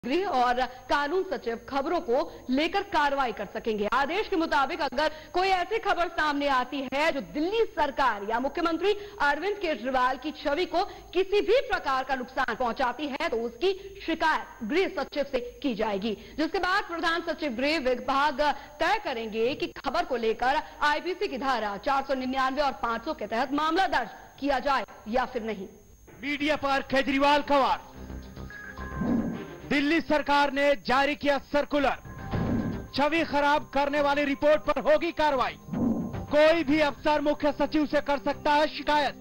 गृह और कानून सचिव खबरों को लेकर कार्रवाई कर सकेंगे। आदेश के मुताबिक अगर कोई ऐसी खबर सामने आती है जो दिल्ली सरकार या मुख्यमंत्री अरविंद केजरीवाल की छवि को किसी भी प्रकार का नुकसान पहुंचाती है तो उसकी शिकायत गृह सचिव से की जाएगी, जिसके बाद प्रधान सचिव गृह विभाग तय करेंगे कि खबर को लेकर आईपीसी की धारा 499 और 500 के तहत मामला दर्ज किया जाए या फिर नहीं। मीडिया पर केजरीवाल का वार। दिल्ली सरकार ने जारी किया सर्कुलर, छवि खराब करने वाली रिपोर्ट पर होगी कार्रवाई। कोई भी अफसर मुख्य सचिव से कर सकता है शिकायत।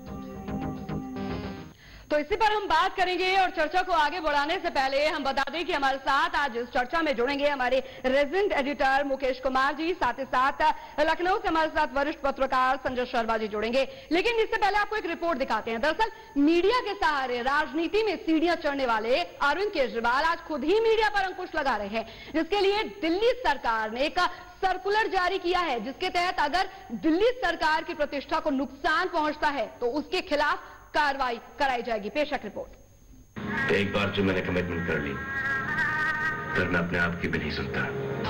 तो इसी पर हम बात करेंगे और चर्चा को आगे बढ़ाने से पहले हम बता दें कि हमारे साथ आज इस चर्चा में जुड़ेंगे हमारे रेजिडेंट एडिटर मुकेश कुमार जी, साथ ही साथ लखनऊ से हमारे साथ वरिष्ठ पत्रकार संजय शर्मा जी जुड़ेंगे। लेकिन इससे पहले आपको एक रिपोर्ट दिखाते हैं। दरअसल मीडिया के सहारे राजनीति में सीढ़ियां चढ़ने वाले अरविंद केजरीवाल आज खुद ही मीडिया पर अंकुश लगा रहे हैं, जिसके लिए दिल्ली सरकार ने एक सर्कुलर जारी किया है, जिसके तहत अगर दिल्ली सरकार की प्रतिष्ठा को नुकसान पहुंचता है तो उसके खिलाफ कार्रवाई कराई जाएगी। पेशक रिपोर्ट। एक बार जो मैंने कमिटमेंट कर ली फिर मैं अपने आप की भी नहीं सुनता।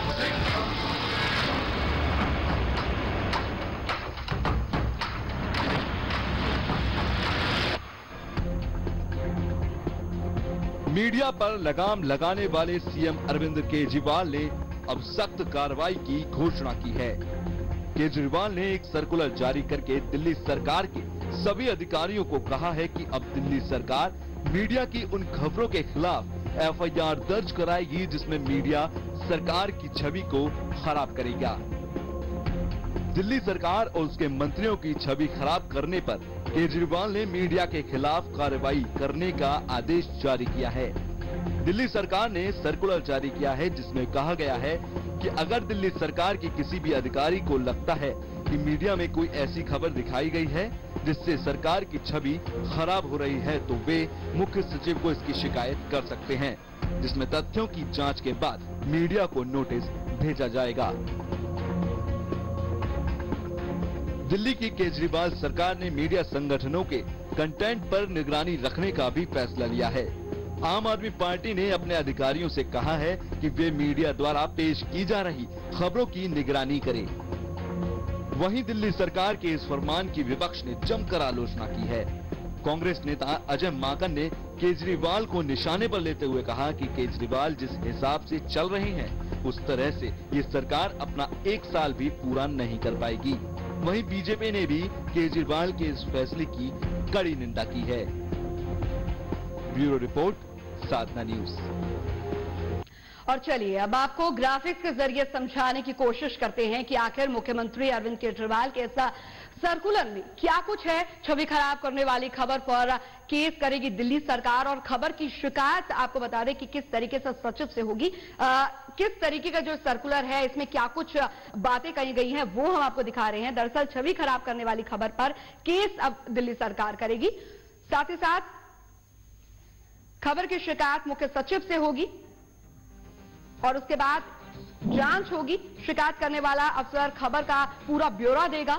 मीडिया पर लगाम लगाने वाले सीएम अरविंद केजरीवाल ने अब सख्त कार्रवाई की घोषणा की है। केजरीवाल ने एक सर्कुलर जारी करके दिल्ली सरकार के सभी अधिकारियों को कहा है कि अब दिल्ली सरकार मीडिया की उन खबरों के खिलाफ एफआईआर दर्ज कराएगी जिसमें मीडिया सरकार की छवि को खराब करेगा। दिल्ली सरकार और उसके मंत्रियों की छवि खराब करने पर केजरीवाल ने मीडिया के खिलाफ कार्रवाई करने का आदेश जारी किया है। दिल्ली सरकार ने सर्कुलर जारी किया है जिसमें कहा गया है कि अगर दिल्ली सरकार के किसी भी अधिकारी को लगता है कि मीडिया में कोई ऐसी खबर दिखाई गई है जिससे सरकार की छवि खराब हो रही है तो वे मुख्य सचिव को इसकी शिकायत कर सकते हैं, जिसमें तथ्यों की जांच के बाद मीडिया को नोटिस भेजा जाएगा। दिल्ली की केजरीवाल सरकार ने मीडिया संगठनों के कंटेंट पर निगरानी रखने का भी फैसला लिया है। आम आदमी पार्टी ने अपने अधिकारियों से कहा है कि वे मीडिया द्वारा पेश की जा रही खबरों की निगरानी करें। वहीं दिल्ली सरकार के इस फरमान की विपक्ष ने जमकर आलोचना की है। कांग्रेस नेता अजय माकन ने केजरीवाल को निशाने पर लेते हुए कहा कि केजरीवाल जिस हिसाब से चल रहे हैं उस तरह से ये सरकार अपना 1 साल भी पूरा नहीं कर पाएगी। वहीं बीजेपी ने भी केजरीवाल के इस फैसले की कड़ी निंदा की है। Bureau report, Sadhna News. और चलिए अब आपको ग्राफिक्स के जरिए समझाने की कोशिश करते हैं कि आखिर मुख्यमंत्री अरविंद केजरीवाल के ऐसा सर्कुलर में क्या कुछ है। छवि खराब करने वाली खबर पर केस करेगी दिल्ली सरकार और खबर की शिकायत आपको बता दें कि किस तरीके से सचिव से होगी। किस तरीके का जो सर्कुलर है इसमें क्या कुछ बातें कही गई हैं वो हम आपको दिखा रहे हैं। दरअसल छवि खराब करने वाली खबर पर केस अब दिल्ली सरकार करेगी, साथ ही साथ खबर की शिकायत मुख्य सचिव से होगी और उसके बाद जांच होगी। शिकायत करने वाला अफसर खबर का पूरा ब्यौरा देगा।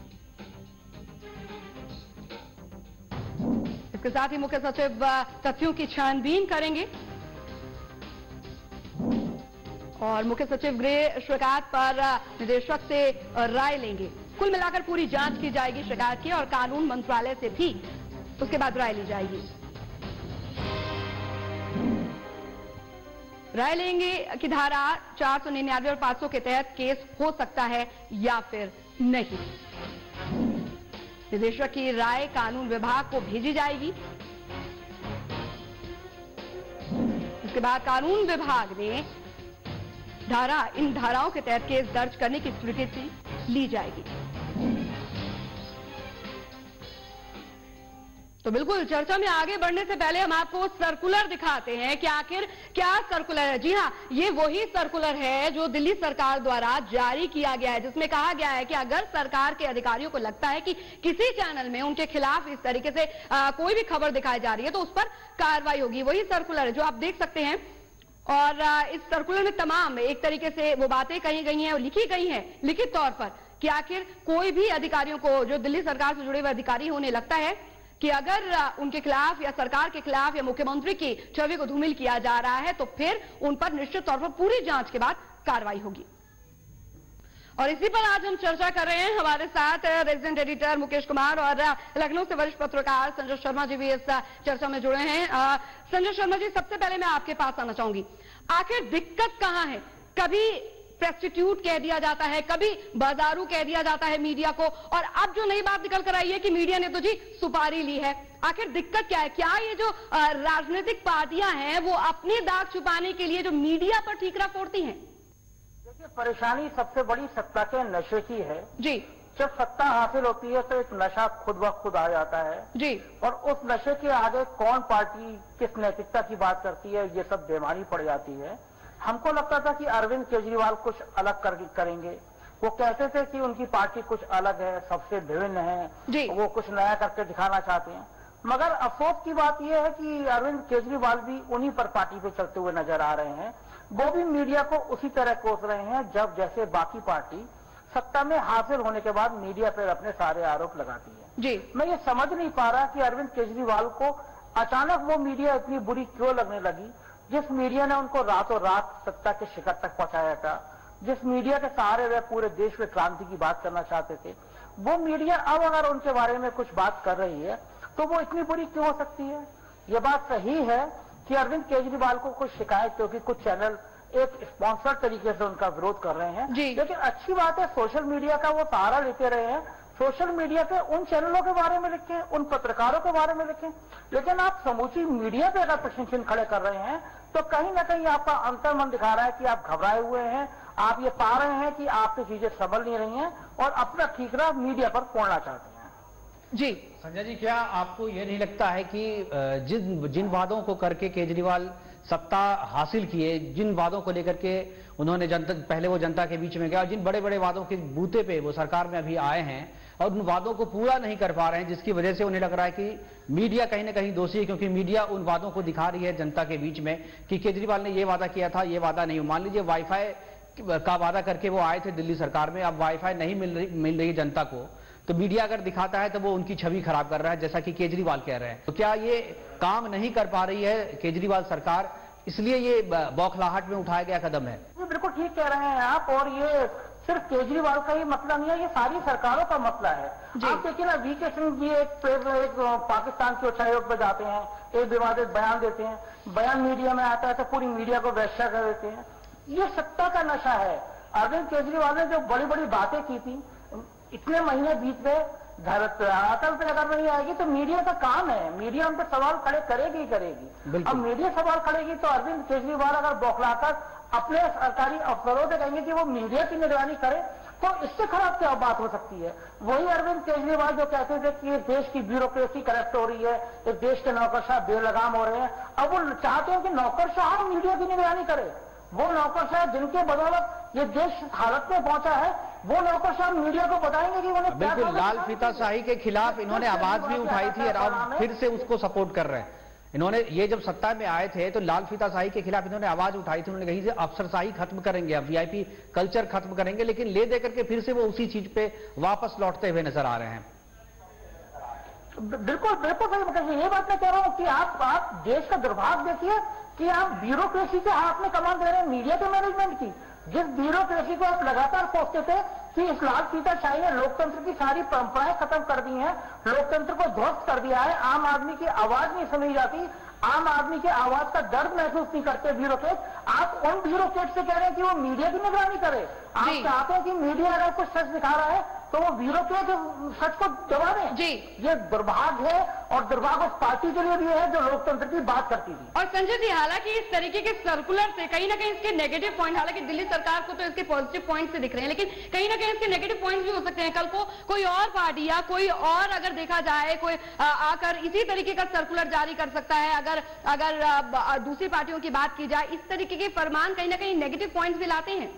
इसके साथ ही मुख्य सचिव तथ्यों की छानबीन करेंगे और मुख्य सचिव गृह शिकायत पर निदेशक से राय लेंगे। कुल मिलाकर पूरी जांच की जाएगी शिकायत की और कानून मंत्रालय से भी उसके बाद राय ली जाएगी। राय लेंगे कि धारा 499 और 500 के तहत केस हो सकता है या फिर नहीं। निदेशक की राय कानून विभाग को भेजी जाएगी। इसके बाद कानून विभाग ने इन धाराओं के तहत केस दर्ज करने की स्वीकृति ली जाएगी। तो बिल्कुल चर्चा में आगे बढ़ने से पहले हम आपको सर्कुलर दिखाते हैं कि आखिर क्या सर्कुलर है। जी हां, ये वही सर्कुलर है जो दिल्ली सरकार द्वारा जारी किया गया है, जिसमें कहा गया है कि अगर सरकार के अधिकारियों को लगता है कि किसी चैनल में उनके खिलाफ इस तरीके से कोई भी खबर दिखाई जा रही है तो उस पर कार्रवाई होगी। वही सर्कुलर है जो आप देख सकते हैं और इस सर्कुलर में तमाम एक तरीके से वो बातें कही गई हैं और लिखी गई हैं लिखित तौर पर कि आखिर कोई भी अधिकारियों को जो दिल्ली सरकार से जुड़े हुए अधिकारी होने लगता है कि अगर उनके खिलाफ या सरकार के खिलाफ या मुख्यमंत्री की छवि को धूमिल किया जा रहा है तो फिर उन पर निश्चित तौर पर पूरी जांच के बाद कार्रवाई होगी। और इसी पर आज हम चर्चा कर रहे हैं। हमारे साथ रेजिडेंट एडिटर मुकेश कुमार और लखनऊ से वरिष्ठ पत्रकार संजय शर्मा जी भी इस चर्चा में जुड़े हैं। संजय शर्मा जी, सबसे पहले मैं आपके पास आना चाहूंगी, आखिर दिक्कत कहां है? कभी प्रेस्टिट्यूट कह दिया जाता है, कभी बाजारू कह दिया जाता है मीडिया को, और अब जो नई बात निकल कर आई है कि मीडिया ने तो जी सुपारी ली है। आखिर दिक्कत क्या है? क्या ये जो राजनीतिक पार्टियां हैं वो अपनी दाग छुपाने के लिए जो मीडिया पर ठीकरा फोड़ती हैं? देखिए, परेशानी सबसे बड़ी सत्ता के नशे की है जी। जब सत्ता हासिल होती है तो एक नशा खुद ब खुद आ जाता है जी, और उस नशे के आगे कौन पार्टी किस नैतिकता की बात करती है ये सब बेमानी पड़ जाती है। हमको लगता था कि अरविंद केजरीवाल कुछ अलग करेंगे। वो कहते थे कि उनकी पार्टी कुछ अलग है, सबसे विभिन्न है, वो कुछ नया करके दिखाना चाहते हैं। मगर अफसोस की बात यह है कि अरविंद केजरीवाल भी उन्हीं पर पार्टी पे चलते हुए नजर आ रहे हैं। वो भी मीडिया को उसी तरह कोस रहे हैं जब जैसे बाकी पार्टी सत्ता में हासिल होने के बाद मीडिया पर अपने सारे आरोप लगाती है। जी, मैं ये समझ नहीं पा रहा कि अरविंद केजरीवाल को अचानक वो मीडिया इतनी बुरी क्यों लगने लगी, जिस मीडिया ने उनको रातों रात सत्ता के शिखर तक पहुंचाया था, जिस मीडिया के सहारे वे पूरे देश में क्रांति की बात करना चाहते थे, वो मीडिया अब अगर उनके बारे में कुछ बात कर रही है तो वो इतनी बुरी क्यों हो सकती है? ये बात सही है कि अरविंद केजरीवाल को कुछ शिकायत, क्योंकि कुछ चैनल एक स्पॉन्सर्ड तरीके से उनका विरोध कर रहे हैं, लेकिन अच्छी बात है सोशल मीडिया का वो सहारा लेते रहे हैं। सोशल मीडिया पे उन चैनलों के बारे में लिखें, उन पत्रकारों के बारे में लिखें, लेकिन आप समूची मीडिया पे अगर प्रश्न चिन्ह खड़े कर रहे हैं तो कहीं ना कहीं आपका अंतर्मन दिखा रहा है कि आप घबराए हुए हैं। आप ये पा रहे हैं कि आपकी चीजें संभल नहीं रही हैं और अपना ठीकरा मीडिया पर फोड़ना चाहते हैं। जी संजय जी, क्या आपको यह नहीं लगता है कि जिन वादों को करके केजरीवाल सत्ता हासिल किए, जिन वादों को लेकर के उन्होंने पहले वो जनता के बीच में गया, जिन बड़े बड़े वादों के बूते पे वो सरकार में अभी आए हैं और उन वादों को पूरा नहीं कर पा रहे हैं, जिसकी वजह से उन्हें लग रहा है कि मीडिया कहीं ना कहीं दोषी है, क्योंकि मीडिया उन वादों को दिखा रही है जनता के बीच में कि केजरीवाल ने ये वादा किया था, ये वादा नहीं। मान लीजिए वाईफाई का वादा करके वो आए थे दिल्ली सरकार में, अब वाईफाई नहीं मिल रही जनता को, तो मीडिया अगर दिखाता है तो वो उनकी छवि खराब कर रहा है, जैसा कि केजरीवाल कह रहे हैं। तो क्या ये काम नहीं कर पा रही है केजरीवाल सरकार, इसलिए ये बौखलाहट में उठाया गया कदम है? बिल्कुल ठीक कह रहे हैं आप, और ये सिर्फ केजरीवाल का ही मसला नहीं है, ये सारी सरकारों का मसला है। आप देखिए ना, वीके सिंह जी एक पाकिस्तान के उच्चायोग पर जाते हैं, एक विवादित बयान देते हैं, बयान मीडिया में आता है तो पूरी मीडिया को वैश्या कर देते हैं। ये सत्ता का नशा है। अरविंद केजरीवाल ने जो बड़ी बड़ी बातें की थी, इतने महीने बीत गए, धरातल पे अगर नहीं आएगी तो मीडिया का काम है, मीडिया उन पर सवाल खड़े करेगी ही करेगी। अब मीडिया सवाल खड़ेगी तो अरविंद केजरीवाल अगर बौखलाकर अपने सरकारी अफसरों से कहेंगे कि वो मीडिया की निगरानी करे तो इससे खराब क्या बात हो सकती है? वही अरविंद केजरीवाल जो कहते थे कि देश की ब्यूरोक्रेसी करप्ट हो रही है, एक देश के नौकरशाह बेलगाम हो रहे हैं, अब वो चाहते हैं कि नौकरशाह मीडिया की निगरानी करे। वो नौकरशाह जिनके बदौलत ये देश हालत में पहुंचा है, वो नौकरशाह मीडिया को बताएंगे कि उन्हें बिल्कुल लाल फीताशाही के खिलाफ इन्होंने आवाज भी उठाई थी और अब फिर से उसको सपोर्ट कर रहे हैं। इन्होंने ये जब सत्ता में आए थे तो लाल फीताशाही के खिलाफ इन्होंने आवाज उठाई थी, उन्होंने कही थी अफसरशाही खत्म करेंगे, अब वीआईपी कल्चर खत्म करेंगे, लेकिन ले दे करके फिर से वो उसी चीज पे वापस लौटते हुए नजर आ रहे हैं। बिल्कुल बिल्कुल सही बताइए। ये बात मैं कह रहा हूं कि आप देश का दुर्भाग्य देखिए कि आप ब्यूरोक्रेसी के हाथ में कमान दे रहे हैं, मीडिया के मैनेजमेंट की। जिस ब्यूरोक्रेसी को आप लगातार कोसते थे कि इस लाल फीताशाही ने लोकतंत्र की सारी परंपराएं खत्म कर दी हैं, लोकतंत्र को ध्वस्त कर दिया है, आम आदमी की आवाज नहीं सुनी जाती, आम आदमी की आवाज का दर्द महसूस नहीं करते ब्यूरोक्रेट। आप उन ब्यूरोक्रेट से कह रहे हैं कि वो मीडिया की निगरानी करे। आप चाहते हैं कि मीडिया अगर कुछ सच दिखा रहा है तो वो ब्यूरोक्रेट सच को दबा दें। जी, ये दुर्भाग्य है, और दुर्भाग्य उस पार्टी के लिए भी है जो लोकतंत्र की बात करती थी। और संजय जी, हालांकि इस तरीके के सर्कुलर से कहीं ना कहीं इसके नेगेटिव पॉइंट, हालांकि दिल्ली सरकार को तो इसके पॉजिटिव पॉइंट से दिख रहे हैं, लेकिन कहीं ना कहीं इसके नेगेटिव पॉइंट्स भी हो सकते हैं। कल को कोई और पार्टी या कोई और अगर देखा जाए कोई आकर इसी तरीके का सर्कुलर जारी कर सकता है। अगर दूसरी पार्टियों की बात की जाए, इस तरीके के फरमान कहीं ना कहीं नेगेटिव पॉइंट्स भी लाते हैं।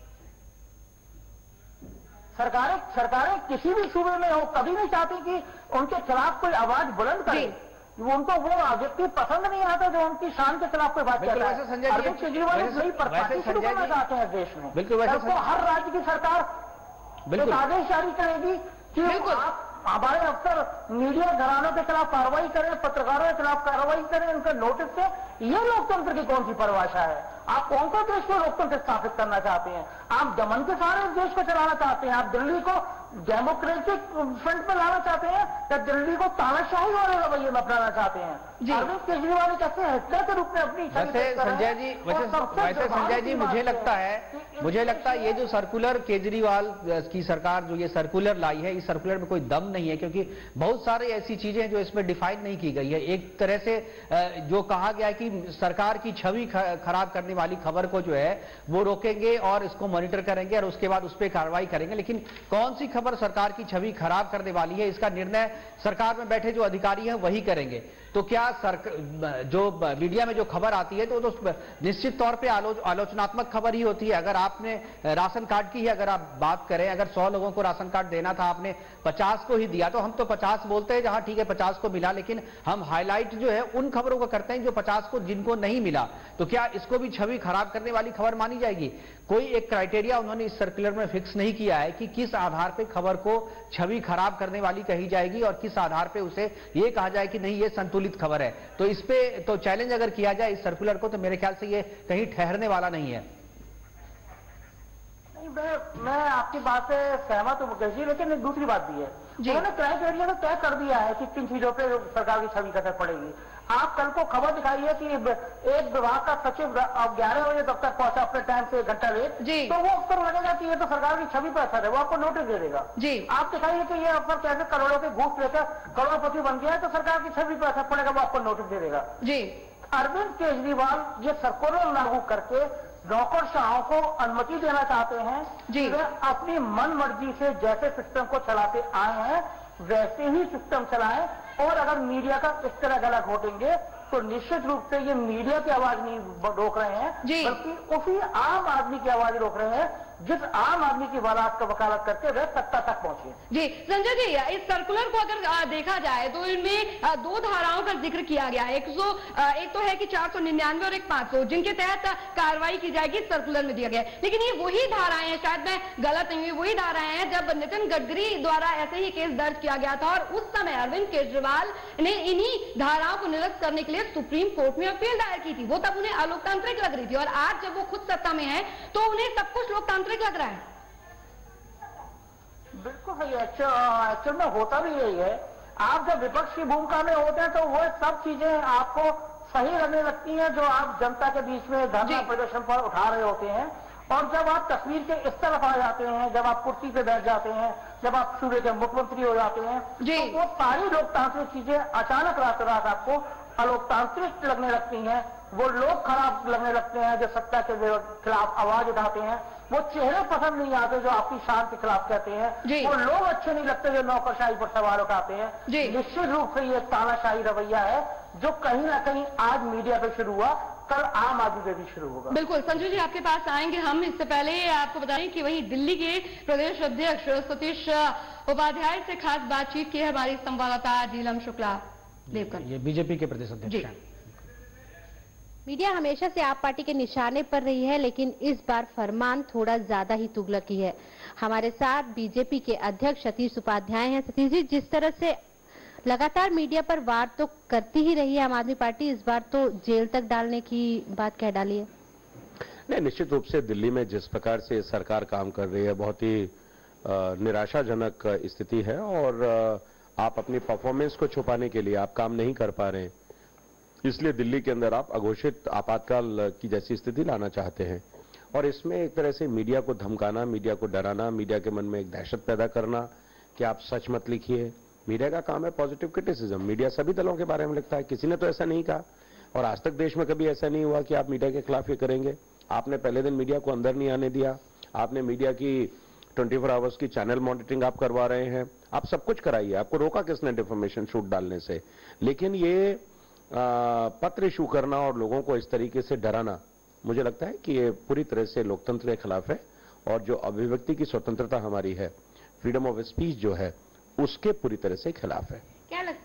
सरकारें किसी भी सूबे में हो कभी नहीं चाहती कि उनके खिलाफ कोई आवाज बुलंद करे। उनको वो व्यक्ति पसंद नहीं आता जो उनकी शान के खिलाफ कोई बात करता है। अरविंद केजरीवाल नई पार्टी शुरू करना चाहते हैं देश में। बिल्कुल, हर राज्य की सरकार एक आदेश जारी करेगी कि हमारे अफसर मीडिया घरानों के खिलाफ कार्रवाई करें, पत्रकारों के खिलाफ कार्रवाई करें, उनका नोटिस से, यह लोकतंत्र की कौन सी परिभाषा है? आप कौन सा देश को लोकतंत्र स्थापित करना चाहते हैं? आप दमन के सहारे इस देश को चलाना चाहते हैं? आप दिल्ली को डेमोक्रेटिक फ्रंट पर लाना चाहते हैं या दिल्ली को तानाशाही वाले रवैये में अपनाना चाहते हैं? अरविंद केजरीवाल कैसे हिटलर के रूप में अपनी वैसे संजय जी मुझे लगता है ये जो सर्कुलर केजरीवाल की सरकार जो ये सर्कुलर लाई है, इस सर्कुलर में कोई दम नहीं है, क्योंकि बहुत सारी ऐसी चीजें हैं जो इसमें डिफाइन नहीं की गई है। एक तरह से जो कहा गया है कि सरकार की छवि खराब करने वाली खबर को जो है वो रोकेंगे और इसको मॉनिटर करेंगे और उसके बाद उस पर कार्रवाई करेंगे, लेकिन कौन सी खबर सरकार की छवि खराब करने वाली है इसका निर्णय सरकार में बैठे जो अधिकारी हैं वही करेंगे। तो क्या जो मीडिया में जो खबर आती है तो निश्चित तौर पे आलोचनात्मक खबर ही होती है। अगर आपने राशन कार्ड की ही अगर आप बात करें, अगर 100 लोगों को राशन कार्ड देना था, आपने 50 को ही दिया, तो हम तो 50 बोलते हैं जहां ठीक है 50 को मिला, लेकिन हम हाईलाइट जो है उन खबरों को करते हैं जो 50 को जिनको नहीं मिला। तो क्या इसको भी छवि खराब करने वाली खबर मानी जाएगी? कोई एक क्राइटेरिया उन्होंने इस सर्कुलर में फिक्स नहीं किया है कि किस आधार पे खबर को छवि खराब करने वाली कही जाएगी और किस आधार पे उसे ये कहा जाए कि नहीं ये संतुलित खबर है। तो इस पे तो चैलेंज अगर किया जाए इस सर्कुलर को तो मेरे ख्याल से ये कहीं ठहरने वाला नहीं है। मैं आपकी बात से सहमत हूं मुकेश जी, लेकिन एक दूसरी बात भी है, उन्होंने क्राइटेरिया तो तय कर दिया है कि किन चीजों पे सरकार की छवि कसर पड़ेगी। आप कल को खबर दिखाइए कि एक विभाग का सचिव 11 बजे दफ्तर पहुंचा अपने टाइम से 1 घंटा लेट, तो वो अफसर लगेगा कि ये तो सरकार की छवि पर असर है, वो आपको नोटिस दे देगा। आप दिखाइए कि ये अफसर कैसे करोड़ों के घूस लेकर करोड़पति बन गया है, तो सरकार की छवि पर असर पड़ेगा, वो आपको नोटिस दे देगा। अरविंद केजरीवाल ये सर्कुलर लागू करके नौकरशाहों को अनुमति देना चाहते हैं कि वे अपनी मन मर्जी से जैसे सिस्टम को चलाते आए हैं वैसे ही सिस्टम चलाएं, और अगर मीडिया का इस तरह गला घोटेंगे तो निश्चित रूप से ये मीडिया की आवाज नहीं रोक रहे हैं, बल्कि उसी आम आदमी की आवाज रोक रहे हैं जिस आम आदमी की वकालत करके वह सत्ता तक पहुंचे। जी संजय जी, इस सर्कुलर को अगर देखा जाए तो इनमें 2 धाराओं का जिक्र किया गया है। एक तो है कि 499 और एक 500 जिनके तहत कार्रवाई की जाएगी सर्कुलर में दिया गया है, लेकिन ये वही धाराएं हैं, शायद मैं गलत नहीं हुई, वही धाराएं हैं जब नितिन गडकरी द्वारा ऐसे ही केस दर्ज किया गया था और उस समय अरविंद केजरीवाल ने इन्हीं धाराओं को निरस्त करने के लिए सुप्रीम कोर्ट में अपील दायर की थी। वो तब उन्हें अलोकतांत्रिक लग रही थी और आज जब वो खुद सत्ता में है तो उन्हें सब कुछ लोकतांत्रिक लग रहा है। बिल्कुल सही है, एक्चुअल में होता भी यही है। आप जब विपक्ष की भूमिका में होते हैं तो वो सब चीजें आपको सही लगने लगती हैं जो आप जनता के बीच में धरना प्रदर्शन पर उठा रहे होते हैं, और जब आप तस्वीर के इस तरफ आ जाते हैं, जब आप कुर्सी पे बैठ जाते हैं, जब आप सूबे के मुख्यमंत्री हो जाते हैं, तो वो सारी लोकतांत्रिक चीजें अचानक रात रात आपको अलोकतांत्रिक लगने लगती हैं। वो लोग खराब लगने लगते हैं जो सत्ता के खिलाफ आवाज उठाते हैं, वो चेहरे पसंद नहीं आते जो आपकी शान के खिलाफ कहते हैं, वो लोग अच्छे नहीं लगते जो नौकरशाही पर सवाल उठाते हैं। निश्चित रूप से ये तानाशाही रवैया है जो कहीं ना कहीं आज मीडिया पे शुरू हुआ, कल आम आदमी पे भी शुरू होगा। बिल्कुल संजय जी, आपके पास आएंगे हम। इससे पहले आपको बताएं कि वहीं दिल्ली के प्रदेश अध्यक्ष सतीश उपाध्याय से खास बातचीत की है हमारी संवाददाता नीलम शुक्ला देवकर। ये बीजेपी के प्रदेश अध्यक्ष हैं। मीडिया हमेशा से आप पार्टी के निशाने पर रही है, लेकिन इस बार फरमान थोड़ा ज्यादा ही तुगलकी है। हमारे साथ बीजेपी के अध्यक्ष सतीश उपाध्याय हैं। सतीश जी, जिस तरह से लगातार मीडिया पर वार तो करती ही रही है आम आदमी पार्टी, इस बार तो जेल तक डालने की बात कह डाली है। नहीं, निश्चित रूप से दिल्ली में जिस प्रकार से सरकार काम कर रही है बहुत ही निराशाजनक स्थिति है, और आप अपनी परफॉर्मेंस को छुपाने के लिए आप काम नहीं कर पा रहे हैं, इसलिए दिल्ली के अंदर आप अघोषित आपातकाल की जैसी स्थिति लाना चाहते हैं। और इसमें एक तरह से मीडिया को धमकाना, मीडिया को डराना, मीडिया के मन में एक दहशत पैदा करना कि आप सच मत लिखिए। मीडिया का काम है पॉजिटिव क्रिटिसिज्म। मीडिया सभी दलों के बारे में लिखता है, किसी ने तो ऐसा नहीं कहा, और आज तक देश में कभी ऐसा नहीं हुआ कि आप मीडिया के खिलाफ ये करेंगे। आपने पहले दिन मीडिया को अंदर नहीं आने दिया, आपने मीडिया की 24 आवर्स की चैनल मॉनिटरिंग आप करवा रहे हैं, आप सब कुछ कराइए, आपको रोका किसने डिफॉर्मेशन शूट डालने से। लेकिन ये पत्र इशू करना और लोगों को इस तरीके से डराना, मुझे लगता है कि ये पूरी तरह से लोकतंत्र के खिलाफ है, और जो अभिव्यक्ति की स्वतंत्रता हमारी है, फ्रीडम ऑफ स्पीच जो है, उसके पूरी तरह से खिलाफ है। क्या लगता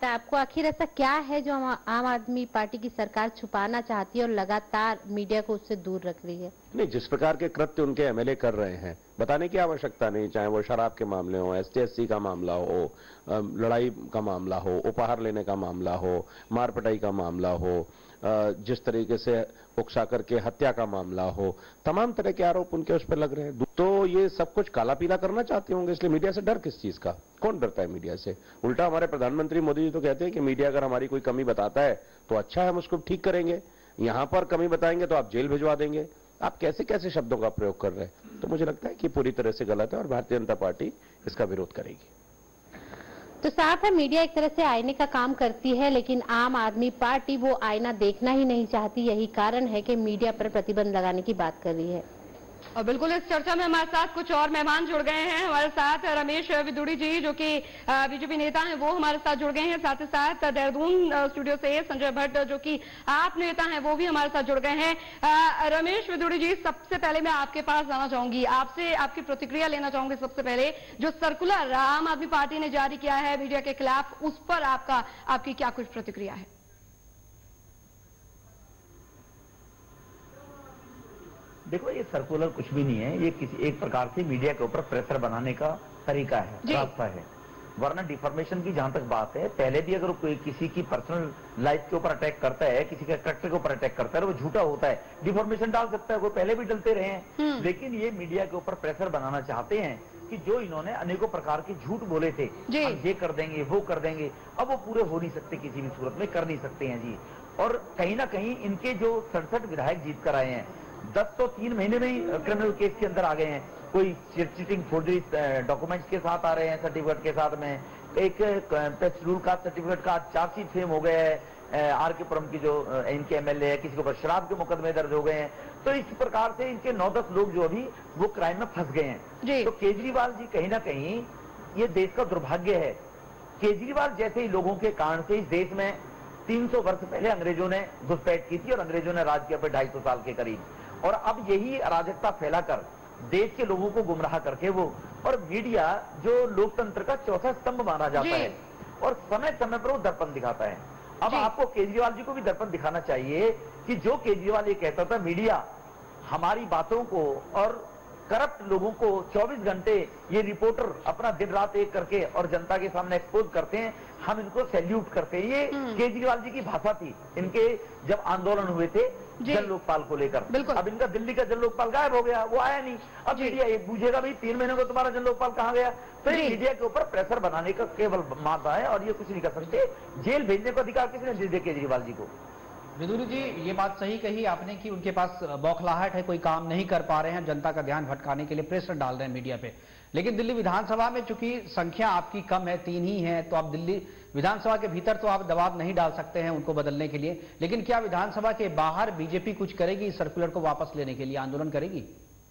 लगता है आपको, आखिर ऐसा क्या है जो आम आदमी पार्टी की सरकार छुपाना चाहती है और लगातार मीडिया को उससे दूर रख रही है? नहीं, जिस प्रकार के कृत्य उनके एमएलए कर रहे हैं, बताने की आवश्यकता नहीं, चाहे वो शराब के मामले हो, ST-SC का मामला हो, लड़ाई का मामला हो, उपहार लेने का मामला हो, मारपिटाई का मामला हो, जिस तरीके से उकसा करके हत्या का मामला हो, तमाम तरह के आरोप उनके उस पर लग रहे हैं। तो ये सब कुछ काला पीला करना चाहते होंगे, इसलिए मीडिया से डर किस चीज का? कौन डरता है मीडिया से? उल्टा हमारे प्रधानमंत्री मोदी जी तो कहते हैं कि मीडिया अगर हमारी कोई कमी बताता है तो अच्छा है, हम उसको ठीक करेंगे, यहां पर कमी बताएंगे तो आप जेल भिजवा देंगे। आप कैसे कैसे शब्दों का प्रयोग कर रहे हैं? तो मुझे लगता है कि पूरी तरह से गलत है और भारतीय जनता पार्टी इसका विरोध करेगी। तो साफ है, मीडिया एक तरह से आईने का काम करती है, लेकिन आम आदमी पार्टी वो आईना देखना ही नहीं चाहती। यही कारण है कि मीडिया पर प्रतिबंध लगाने की बात कर रही है। और बिल्कुल इस चर्चा में हमारे साथ कुछ और मेहमान जुड़ गए हैं। हमारे साथ रमेश विदुड़ी जी जो कि बीजेपी नेता हैं, वो हमारे साथ जुड़ गए हैं। साथ ही साथ देहरादून स्टूडियो से संजय भट्ट जो कि आप नेता हैं, वो भी हमारे साथ जुड़ गए हैं। रमेश विदुड़ी जी, सबसे पहले मैं आपके पास आना चाहूंगी, आपसे आपकी प्रतिक्रिया लेना चाहूंगी। सबसे पहले जो सर्कुलर आम आदमी पार्टी ने जारी किया है मीडिया के खिलाफ, उस पर आपकी क्या कुछ प्रतिक्रिया है? देखो, ये सर्कुलर कुछ भी नहीं है, ये किसी एक प्रकार से मीडिया के ऊपर प्रेशर बनाने का तरीका है, रास्ता है। वरना डिफॉर्मेशन की जहां तक बात है, पहले भी अगर कोई किसी की पर्सनल लाइफ के ऊपर अटैक करता है, किसी के कैरेक्टर के ऊपर अटैक करता है, वो झूठा होता है, डिफॉर्मेशन डाल सकता है, वो पहले भी डलते रहे हैं। लेकिन ये मीडिया के ऊपर प्रेशर बनाना चाहते हैं कि जो इन्होंने अनेकों प्रकार के झूठ बोले थे, हम ये कर देंगे, वो कर देंगे, अब वो पूरे हो नहीं सकते, किसी भी सूरत में कर नहीं सकते हैं जी। और कहीं ना कहीं इनके जो 67 विधायक जीत कर आए हैं, 10 तो 3 महीने में ही क्रिमिनल केस के अंदर आ गए हैं। कोई चीटिंग फोर्जरी डॉक्यूमेंट्स के साथ आ रहे हैं, सर्टिफिकेट के साथ में। एक शेड्यूल कास्ट सर्टिफिकेट का चार्जशीट फेम हो गया है, आर.के. पुरम की जो इनके एमएलए है, किसी के ऊपर शराब के मुकदमे दर्ज हो गए हैं। तो इस प्रकार से इनके 9-10 लोग जो अभी वो क्राइम में फंस गए हैं। तो केजरीवाल जी कहीं ना कहीं ये देश का दुर्भाग्य है। केजरीवाल जैसे ही लोगों के कारण से इस देश में 300 वर्ष पहले अंग्रेजों ने घुसपैठ की थी और अंग्रेजों ने राज किया पे 250 साल के करीब। और अब यही अराजकता फैलाकर देश के लोगों को गुमराह करके वो, और मीडिया जो लोकतंत्र का चौथा स्तंभ माना जाता है, और समय समय पर वो दर्पण दिखाता है। अब आपको केजरीवाल जी को भी दर्पण दिखाना चाहिए कि जो केजरीवाल ये कहता था मीडिया हमारी बातों को और करप्ट लोगों को 24 घंटे ये रिपोर्टर अपना दिन रात एक करके और जनता के सामने एक्सपोज करते हैं, हम इनको सैल्यूट करते हैं। ये केजरीवाल जी की भाषा थी इनके जब आंदोलन हुए थे जन लोकपाल को लेकर। अब इनका दिल्ली का जन लोकपाल गायब हो गया, वो आया नहीं। अब मीडिया ये पूछेगा भाई 3 महीने को तुम्हारा जन लोकपाल कहाँ गया? तो ये मीडिया के ऊपर प्रेशर बनाने का केवल मादा है और ये कुछ नहीं कर सकते। जेल भेजने का अधिकार किसने दे दिया केजरीवाल जी को? विदुरी जी, ये बात सही कही आपने कि उनके पास बौखलाहट है, कोई काम नहीं कर पा रहे हैं, जनता का ध्यान भटकाने के लिए प्रेशर डाल रहे हैं मीडिया पे। लेकिन दिल्ली विधानसभा में चूंकि संख्या आपकी कम है, 3 ही है, तो आप दिल्ली विधानसभा के भीतर तो आप दबाव नहीं डाल सकते हैं उनको बदलने के लिए। लेकिन क्या विधानसभा के बाहर बीजेपी कुछ करेगी? इस सर्कुलर को वापस लेने के लिए आंदोलन करेगी?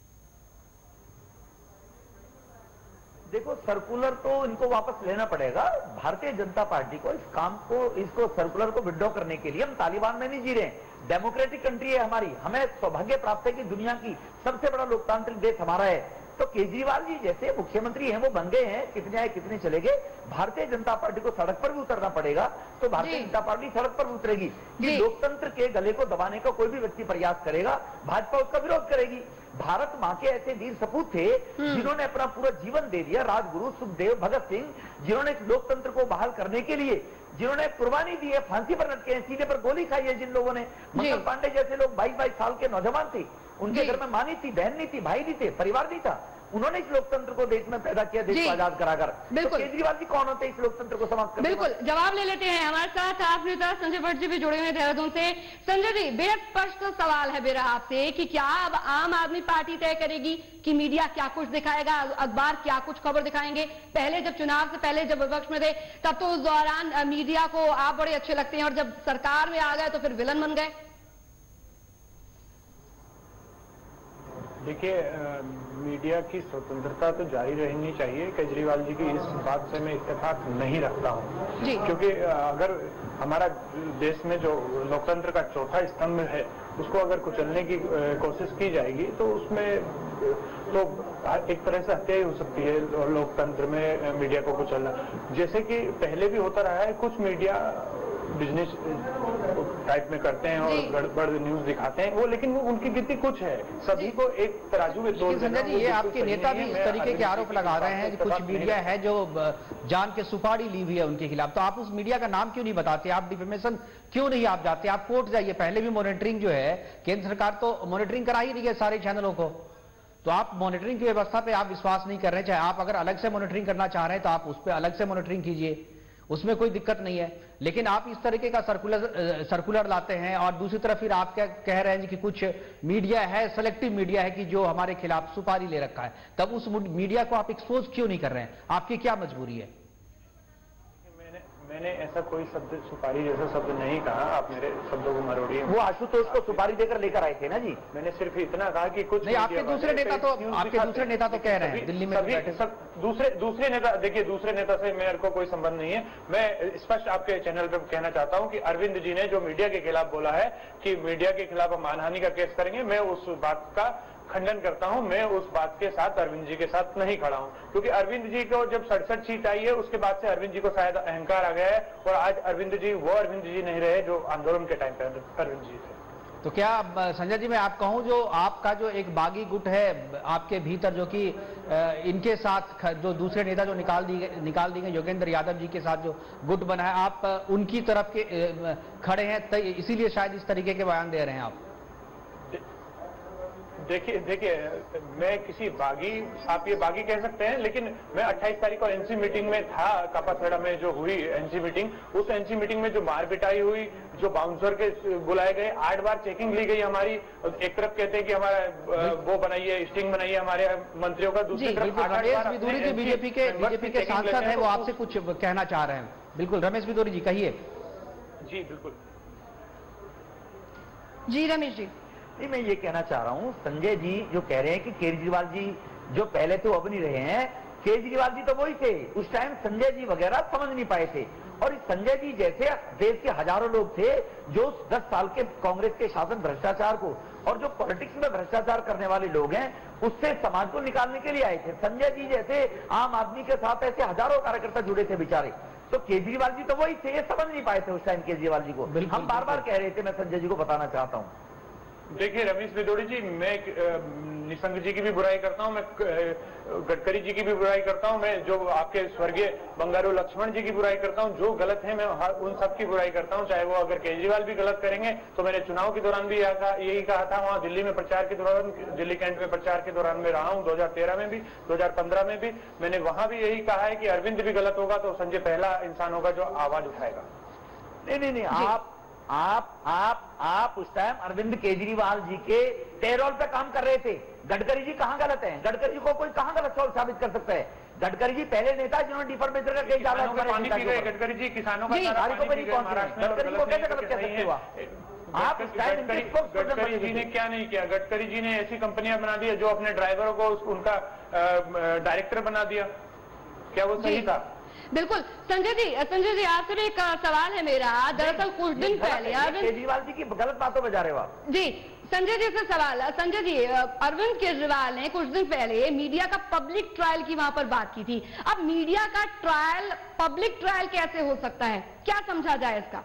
देखो, सर्कुलर तो इनको वापस लेना पड़ेगा। भारतीय जनता पार्टी को इस काम को, इसको सर्कुलर को विड्रॉ करने के लिए, हम तालिबान में नहीं जी रहे हैं, डेमोक्रेटिक कंट्री है हमारी, हमें सौभाग्य प्राप्त है कि दुनिया की सबसे बड़ा लोकतांत्रिक देश हमारा है। तो केजरीवाल जी जैसे मुख्यमंत्री हैं, वो बन गए हैं, कितने आए कितने चले गए। भारतीय जनता पार्टी को सड़क पर भी उतरना पड़ेगा, तो भारतीय जनता पार्टी सड़क पर भी उतरेगी। कि लोकतंत्र के गले को दबाने का कोई भी व्यक्ति प्रयास करेगा, भाजपा उसका विरोध करेगी। भारत माँ के ऐसे वीर सपूत थे जिन्होंने अपना पूरा जीवन दे दिया, राजगुरु सुखदेव, भगत सिंह, जिन्होंने इस लोकतंत्र को बहाल करने के लिए जिन्होंने कुर्बानी दी है, फांसी पर लटके हैं, सीधे पर गोली खाई है जिन लोगों ने। मंगल पांडे जैसे लोग 22-22 साल के नौजवान थे, उनके घर में माँ नहीं थी, बहन नहीं थी, भाई नहीं थे, परिवार नहीं था। उन्होंने इस लोकतंत्र को देश में पैदा किया, देश को आजाद कराकर। तो केजरीवाल जी कौन होते इस लोकतंत्र को समाप्त करने? बिल्कुल, जवाब ले लेते हैं। हमारे साथ आप नेता संजय भट्ट जी भी जुड़े हुए हैं देहरादून से। संजय जी, बेहद स्पष्ट सवाल है मेरा आपसे कि क्या अब आम आदमी पार्टी तय करेगी कि मीडिया क्या कुछ दिखाएगा, अखबार क्या कुछ खबर दिखाएंगे? पहले जब चुनाव से पहले जब विपक्ष में थे तब तो उस दौरान मीडिया को आप बड़े अच्छे लगते हैं, और जब सरकार में आ गए तो फिर विलन बन गए। देखिए, मीडिया की स्वतंत्रता तो जारी रहनी चाहिए। केजरीवाल जी की इस बात से मैं इत्तेफाक नहीं रखता हूँ, क्योंकि अगर हमारा देश में जो लोकतंत्र का चौथा स्तंभ है उसको अगर कुचलने की कोशिश की जाएगी तो उसमें तो एक तरह से हत्या ही हो सकती है लोकतंत्र में मीडिया को कुचलना। जैसे कि पहले भी होता रहा है, कुछ मीडिया बिजनेस टाइप में करते हैं और गड़बड़ न्यूज दिखाते हैं वो, लेकिन वो उनकी गिनती कुछ है, सभी को एक तराजू में तोड़ देना। संजय जी, ये आपके नेता भी इस तरीके के आरोप लगा रहे हैं, कुछ मीडिया है जो जान के सुपारी ली हुई है उनके खिलाफ, तो आप उस मीडिया का नाम क्यों नहीं बताते? आप डिफेमेशन क्यों नहीं आप जाते? आप कोर्ट जाइए। पहले भी मॉनिटरिंग जो है, केंद्र सरकार तो मॉनिटरिंग करा ही रही है सारे चैनलों को, तो आप मॉनिटरिंग की व्यवस्था पे आप विश्वास नहीं कर रहे हैं। चाहे आप अगर अलग से मॉनिटरिंग करना चाह रहे हैं तो आप उस पर अलग से मॉनिटरिंग कीजिए, उसमें कोई दिक्कत नहीं है। लेकिन आप इस तरीके का सर्कुलर लाते हैं और दूसरी तरफ फिर आप क्या कह रहे हैं कि कुछ मीडिया है, सेलेक्टिव मीडिया है कि जो हमारे खिलाफ सुपारी ले रखा है, तब उस मीडिया को आप एक्सपोज क्यों नहीं कर रहे हैं? आपकी क्या मजबूरी है? मैंने ऐसा कोई शब्द सुपारी जैसा शब्द नहीं कहा, आप मेरे शब्दों को मरोड़िए। वो आशुतोष को सुपारी देकर लेकर आए थे ना जी। मैंने सिर्फ इतना कहा कि कुछ नहीं, आपके दूसरे नेता तो कह रहे हैं दिल्ली में दूसरे नेता, देखिए दूसरे नेता से मेरे को कोई संबंध नहीं है। मैं स्पष्ट आपके चैनल पे कहना चाहता हूं कि अरविंद जी ने जो मीडिया के खिलाफ बोला है कि मीडिया के खिलाफ हम मानहानि का केस करेंगे, मैं उस बात का खंडन करता हूं। मैं उस बात के साथ अरविंद जी के साथ नहीं खड़ा हूं, क्योंकि अरविंद जी को जब 67 सीट आई है उसके बाद से अरविंद जी को शायद अहंकार आ गया है और आज अरविंद जी वो अरविंद जी नहीं रहे जो आंदोलन के टाइम पे अरविंद जी थे। तो क्या संजय जी मैं आप कहूं, जो आपका जो एक बागी गुट है आपके भीतर, जो कि इनके साथ जो दूसरे नेता जो निकाल दी गए योगेंद्र यादव जी के साथ जो गुट बना है, आप उनकी तरफ के खड़े हैं, इसीलिए शायद इस तरीके के बयान दे रहे हैं आप? देखिए मैं किसी बागी, आप ये बागी कह सकते हैं, लेकिन मैं 28 तारीख को एनसी मीटिंग में था, कापाखेड़ा में जो हुई एनसी मीटिंग, उस एनसी मीटिंग में जो मार पिटाई हुई, जो बाउंसर के बुलाए गए, 8 बार चेकिंग ली गई हमारी। एक तरफ कहते हैं कि हमारा वो बनाइए, स्टिंग बनाइए हमारे मंत्रियों का, दूसरी तरफ रमेश बिदूरी जी बीजेपी के सांसद हैं, वो आपसे कुछ कहना चाह रहे हैं। बिल्कुल रमेश बिदूरी जी कहिए। जी बिल्कुल जी रमेश जी। नहीं, मैं ये कहना चाह रहा हूं, संजय जी जो कह रहे हैं कि केजरीवाल जी जो पहले थे वो अब नहीं रहे हैं, केजरीवाल जी तो वही थे। उस टाइम संजय जी वगैरह समझ नहीं पाए थे, और संजय जी जैसे देश के हजारों लोग थे जो 10 साल के कांग्रेस के शासन भ्रष्टाचार को और जो पॉलिटिक्स में भ्रष्टाचार करने वाले लोग हैं उससे समाज को निकालने के लिए आए थे। संजय जी जैसे आम आदमी के साथ ऐसे हजारों कार्यकर्ता जुड़े थे बेचारे, तो केजरीवाल जी तो वही थे, ये समझ नहीं पाए थे उस टाइम केजरीवाल जी को। हम बार बार कह रहे थे, मैं संजय जी को बताना चाहता हूं। देखिए रमेश बिदोड़ी जी, मैं निशंक जी की भी बुराई करता हूं, मैं गडकरी जी की भी बुराई करता हूं, मैं जो आपके स्वर्गीय बंगारू लक्ष्मण जी की बुराई करता हूं, जो गलत है मैं उन सब की बुराई करता हूं। चाहे वो अगर केजरीवाल भी गलत करेंगे तो मैंने चुनाव के दौरान भी यही कहा था, वहां दिल्ली में प्रचार के दौरान, दिल्ली कैंट में प्रचार के दौरान मैं रहा हूं, 2013 में भी 2015 में भी मैंने वहां भी यही कहा है कि अरविंद भी गलत होगा तो संजय पहला इंसान होगा जो आवाज उठाएगा। नहीं, आप उस टाइम अरविंद केजरीवाल जी के पेरोल पे काम कर रहे थे। गडकरी जी कहां गलत हैं? गडकरी जी को कोई कहां गलत साबित कर सकता है? गडकरी जी पहले नेता जिन्होंने डिफॉर्मेशन का केस डाला। गडकरी जी किसानों का गडकरी को कैसे गलत कह सकते हो आप? गडकरी जी ने क्या नहीं किया? गडकरी जी ने ऐसी कंपनियां बना दी जो अपने ड्राइवरों को उनका डायरेक्टर बना दिया, क्या वो सही था? बिल्कुल संजय जी आपसे भी एक सवाल है मेरा। दरअसल कुछ दिन पहले केजरीवाल जी की गलत बातों में जा रहे हो आप। जी संजय जी से सवाल। संजय जी, अरविंद केजरीवाल ने कुछ दिन पहले मीडिया का पब्लिक ट्रायल की वहां पर बात की थी। अब मीडिया का ट्रायल पब्लिक ट्रायल कैसे हो सकता है? क्या समझा जाए इसका?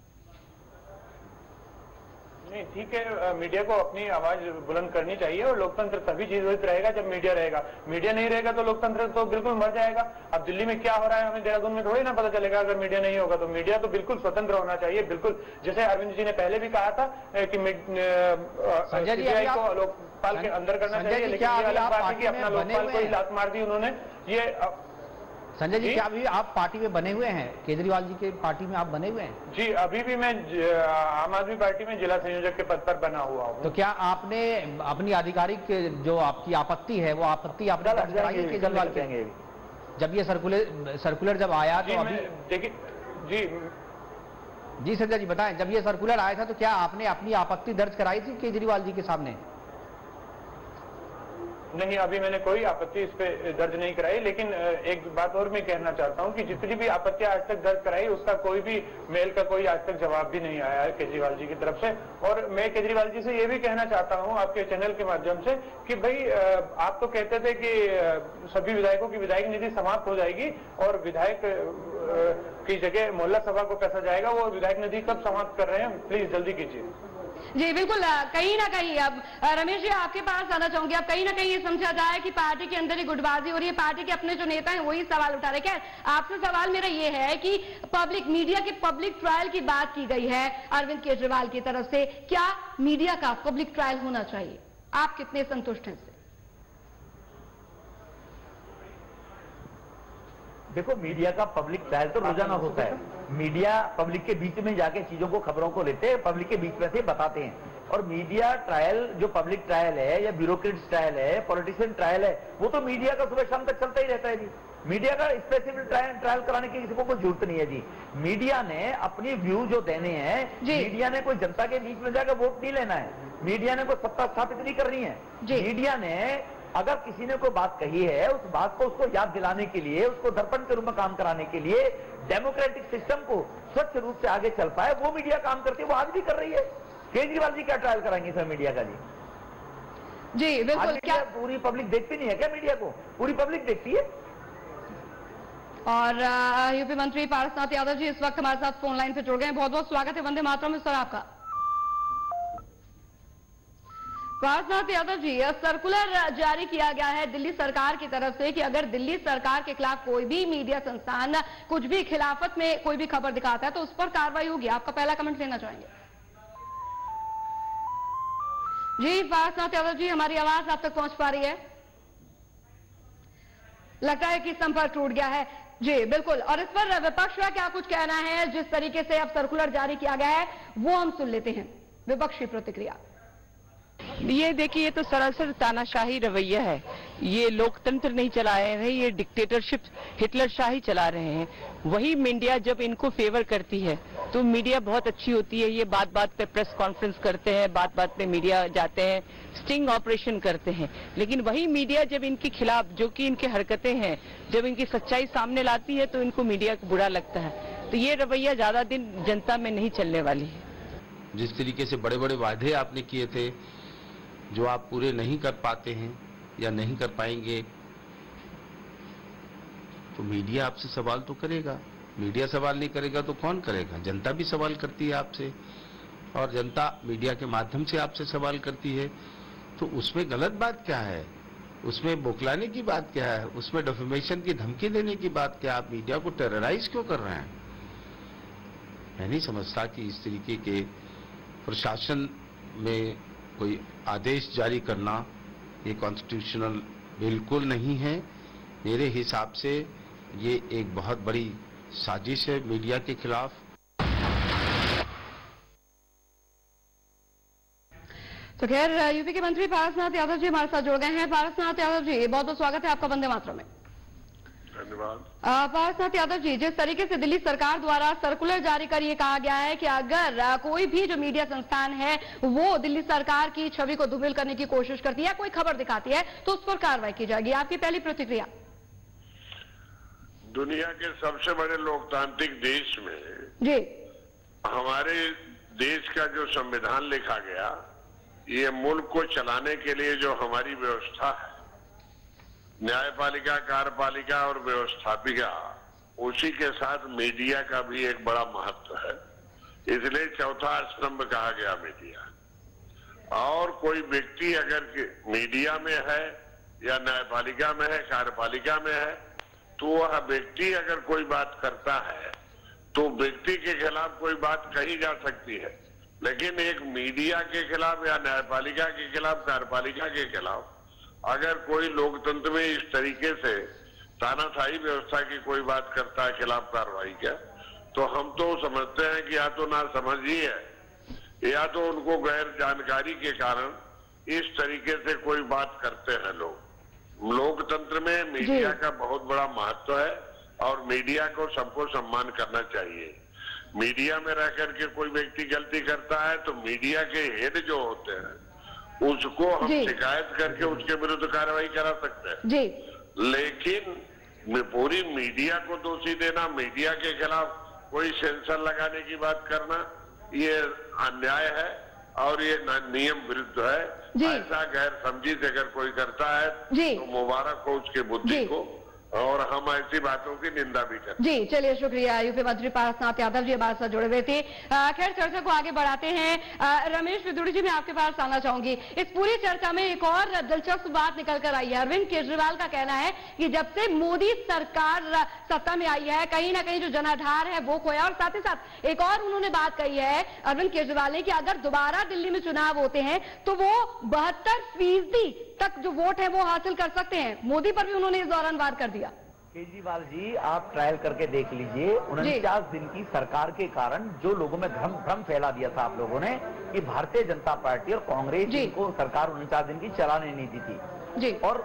नहीं, ठीक है, मीडिया को अपनी आवाज बुलंद करनी चाहिए और लोकतंत्र तभी जीवित रहेगा जब मीडिया रहेगा। मीडिया नहीं रहेगा तो लोकतंत्र तो बिल्कुल मर जाएगा। अब दिल्ली में क्या हो रहा है हमें देहरादून में थोड़ी ना पता चलेगा अगर मीडिया नहीं होगा। तो मीडिया तो बिल्कुल स्वतंत्र होना चाहिए, बिल्कुल जैसे अरविंद जी ने पहले भी कहा था कि सीबीआई को लोकपाल के अंदर करना चाहिए, लेकिन ये अलग बात है कि अपना लोकपाल को ही लात मार दी उन्होंने। ये संजय जी क्या अभी आप पार्टी में बने हुए हैं? केजरीवाल जी के पार्टी में आप बने हुए हैं? जी अभी भी मैं आम आदमी पार्टी में जिला संयोजक के पद पर बना हुआ हूँ। तो क्या आपने अपनी आधिकारिक जो आपकी आपत्ति है वो आपत्ति आपने केजरीवाल के जब ये सर्कुलर जब आया तो अभी देखिए जी संजय जी बताएं, जब ये सर्कुलर आया था तो क्या आपने अपनी आपत्ति दर्ज कराई थी केजरीवाल जी के सामने? नहीं, अभी मैंने कोई आपत्ति इस पे दर्ज नहीं कराई, लेकिन एक बात और मैं कहना चाहता हूं कि जितनी भी आपत्तियां आज तक दर्ज कराई उसका कोई भी मेल का कोई आज तक जवाब भी नहीं आया है केजरीवाल जी की तरफ से। और मैं केजरीवाल जी से ये भी कहना चाहता हूं आपके चैनल के माध्यम से कि भाई आप तो कहते थे कि सभी विधायकों की विधायक निधि समाप्त हो जाएगी और विधायक की जगह मोहल्ला सभा को पैसा जाएगा, वो विधायक निधि कब समाप्त कर रहे हैं, प्लीज जल्दी कीजिए। जी बिल्कुल, कहीं ना कहीं अब रमेश जी आपके पास आना चाहूंगी। अब कहीं ना कहीं ये समझा जाए कि पार्टी के अंदर ही गुटबाजी हो रही है, पार्टी के अपने जो नेता हैं वही सवाल उठा रहे हैं। आपसे सवाल मेरा ये है कि पब्लिक मीडिया के पब्लिक ट्रायल की बात की गई है अरविंद केजरीवाल की तरफ से, क्या मीडिया का पब्लिक ट्रायल होना चाहिए? आप कितने संतुष्ट हैं इससे? देखो, मीडिया का पब्लिक ट्रायल तो रोजाना होता है। मीडिया पब्लिक के बीच में जाके चीजों को, खबरों को लेते हैं, पब्लिक के बीच में से बताते हैं। और मीडिया ट्रायल, जो पब्लिक ट्रायल है या ब्यूरोक्रेट्स ट्रायल है, पॉलिटिशियन ट्रायल है, वो तो मीडिया का सुबह शाम तक चलता ही रहता है जी। मीडिया का स्पेसिफिक ट्रायल कराने की किसी को कोई जरूरत नहीं है जी। मीडिया ने अपनी व्यू जो देने हैं, मीडिया ने कोई जनता के बीच में जाकर वोट नहीं लेना है, मीडिया ने कोई सत्ता स्थापित नहीं करनी है। मीडिया ने अगर किसी ने कोई बात कही है, उस बात को उसको याद दिलाने के लिए, उसको दर्पण के रूप में काम कराने के लिए, डेमोक्रेटिक सिस्टम को स्वच्छ रूप से आगे चल पाए, वो मीडिया काम करती है। वो आज भी कर रही है। केजरीवाल जी क्या ट्रायल कराएंगे सर मीडिया का जी? जी बिल्कुल, क्या पूरी पब्लिक देखती नहीं है क्या मीडिया को? पूरी पब्लिक देखती है। और यूपी मंत्री पारसनाथ यादव जी इस वक्त हमारे साथ फोन लाइन पे जुड़ गए हैं। बहुत बहुत स्वागत है वंदे मातरम में सर आपका। पारसनाथ यादव जी, सर्कुलर जारी किया गया है दिल्ली सरकार की तरफ से कि अगर दिल्ली सरकार के खिलाफ कोई भी मीडिया संस्थान कुछ भी खिलाफत में कोई भी खबर दिखाता है तो उस पर कार्रवाई होगी। आपका पहला कमेंट लेना चाहेंगे? जी पारसनाथ यादव जी, हमारी आवाज आप तक पहुंच पा रही है? लगता है कि संपर्क टूट गया है। जी बिल्कुल, और इस पर विपक्ष का क्या कुछ कहना है? जिस तरीके से अब सर्कुलर जारी किया गया है वो हम सुन लेते हैं, विपक्ष की प्रतिक्रिया। ये देखिए, ये तो सरासर तानाशाही रवैया है। ये लोकतंत्र नहीं चला रहे हैं, ये डिक्टेटरशिप, हिटलरशाही चला रहे हैं। वही मीडिया जब इनको फेवर करती है तो मीडिया बहुत अच्छी होती है। ये बात बात पे प्रेस कॉन्फ्रेंस करते हैं, बात बात पे मीडिया जाते हैं, स्टिंग ऑपरेशन करते हैं। लेकिन वही मीडिया जब इनके खिलाफ, जो कि इनकी हरकतें हैं, जब इनकी सच्चाई सामने लाती है तो इनको मीडिया को बुरा लगता है। तो ये रवैया ज्यादा दिन जनता में नहीं चलने वाली है। जिस तरीके से बड़े बड़े वादे आपने किए थे जो आप पूरे नहीं कर पाते हैं या नहीं कर पाएंगे, तो मीडिया आपसे सवाल तो करेगा। मीडिया सवाल नहीं करेगा तो कौन करेगा? जनता भी सवाल करती है आपसे, और जनता मीडिया के माध्यम से आपसे सवाल करती है। तो उसमें गलत बात क्या है? उसमें बौखलाने की बात क्या है? उसमें डिफेमेशन की धमकी देने की बात क्या? आप मीडिया को टेरराइज क्यों कर रहे हैं? मैं नहीं समझता कि इस तरीके के प्रशासन में कोई आदेश जारी करना ये कॉन्स्टिट्यूशनल बिल्कुल नहीं है। मेरे हिसाब से ये एक बहुत बड़ी साजिश है मीडिया के खिलाफ। तो खैर, यूपी के मंत्री पारसनाथ यादव जी हमारे साथ जुड़ गए हैं। पारसनाथ यादव जी, बहुत बहुत स्वागत है आपका वंदे मातरम में। धन्यवाद। पारसनाथ यादव जी, जिस तरीके से दिल्ली सरकार द्वारा सर्कुलर जारी कर ये कहा गया है कि अगर कोई भी जो मीडिया संस्थान है वो दिल्ली सरकार की छवि को धूमिल करने की कोशिश करती है, कोई खबर दिखाती है, तो उस पर कार्रवाई की जाएगी। आपकी पहली प्रतिक्रिया? दुनिया के सबसे बड़े लोकतांत्रिक देश में जी हमारे देश का जो संविधान लिखा गया, ये मुल्क को चलाने के लिए जो हमारी व्यवस्था है, न्यायपालिका, कार्यपालिका और व्यवस्थापिका, उसी के साथ मीडिया का भी एक बड़ा महत्व है। इसलिए चौथा स्तंभ कहा गया मीडिया। और कोई व्यक्ति अगर मीडिया में है या न्यायपालिका में है, कार्यपालिका में है, तो वह व्यक्ति अगर कोई बात करता है तो व्यक्ति के खिलाफ कोई बात कही जा सकती है, लेकिन एक मीडिया के खिलाफ या न्यायपालिका के खिलाफ, कार्यपालिका के खिलाफ अगर कोई लोकतंत्र में इस तरीके से तानाशाही व्यवस्था की कोई बात करता है, खिलाफ कार्रवाई क्या, तो हम तो समझते हैं कि या तो ना समझ ही है या तो उनको गैर जानकारी के कारण इस तरीके से कोई बात करते हैं लोग। लोकतंत्र में मीडिया का बहुत बड़ा महत्व है और मीडिया को सबको सम्मान करना चाहिए। मीडिया में रह करके कोई व्यक्ति गलती करता है तो मीडिया के हेड जो होते हैं उसको हम शिकायत करके उसके विरुद्ध कार्रवाई करा सकते हैं जी। लेकिन पूरी मीडिया को दोषी देना, मीडिया के खिलाफ कोई सेंसर लगाने की बात करना, ये अन्याय है और ये नियम विरुद्ध है। ऐसा गैर समझी से अगर कोई करता है तो मुबारक हो उसके बुद्धि को, और हम ऐसी बातों की निंदा भी करते हैं। जी चलिए, शुक्रिया। यूपी मंत्री पारसनाथ यादव जी हमारे साथ जुड़े हुए थे। खैर चर्चा को आगे बढ़ाते हैं। रमेश विदुड़ी जी, मैं आपके पास आना चाहूंगी। इस पूरी चर्चा में एक और दिलचस्प बात निकल कर आई है। अरविंद केजरीवाल का कहना है कि जब से मोदी सरकार सत्ता में आई है, कहीं ना कहीं जो जनाधार है वो खोया। और साथ ही साथ एक और उन्होंने बात कही है अरविंद केजरीवाल ने कि अगर दोबारा दिल्ली में चुनाव होते हैं तो वो 72% तक जो वोट है वो हासिल कर सकते हैं। मोदी पर भी उन्होंने इस दौरान वार कर दिया। केजरीवाल जी, आप ट्रायल करके देख लीजिए। 49 दिन की सरकार के कारण जो लोगों में भ्रम फैला दिया था आप लोगों ने कि भारतीय जनता पार्टी और कांग्रेस इनको सरकार 49 दिन की चलाने नहीं दी थी जी। और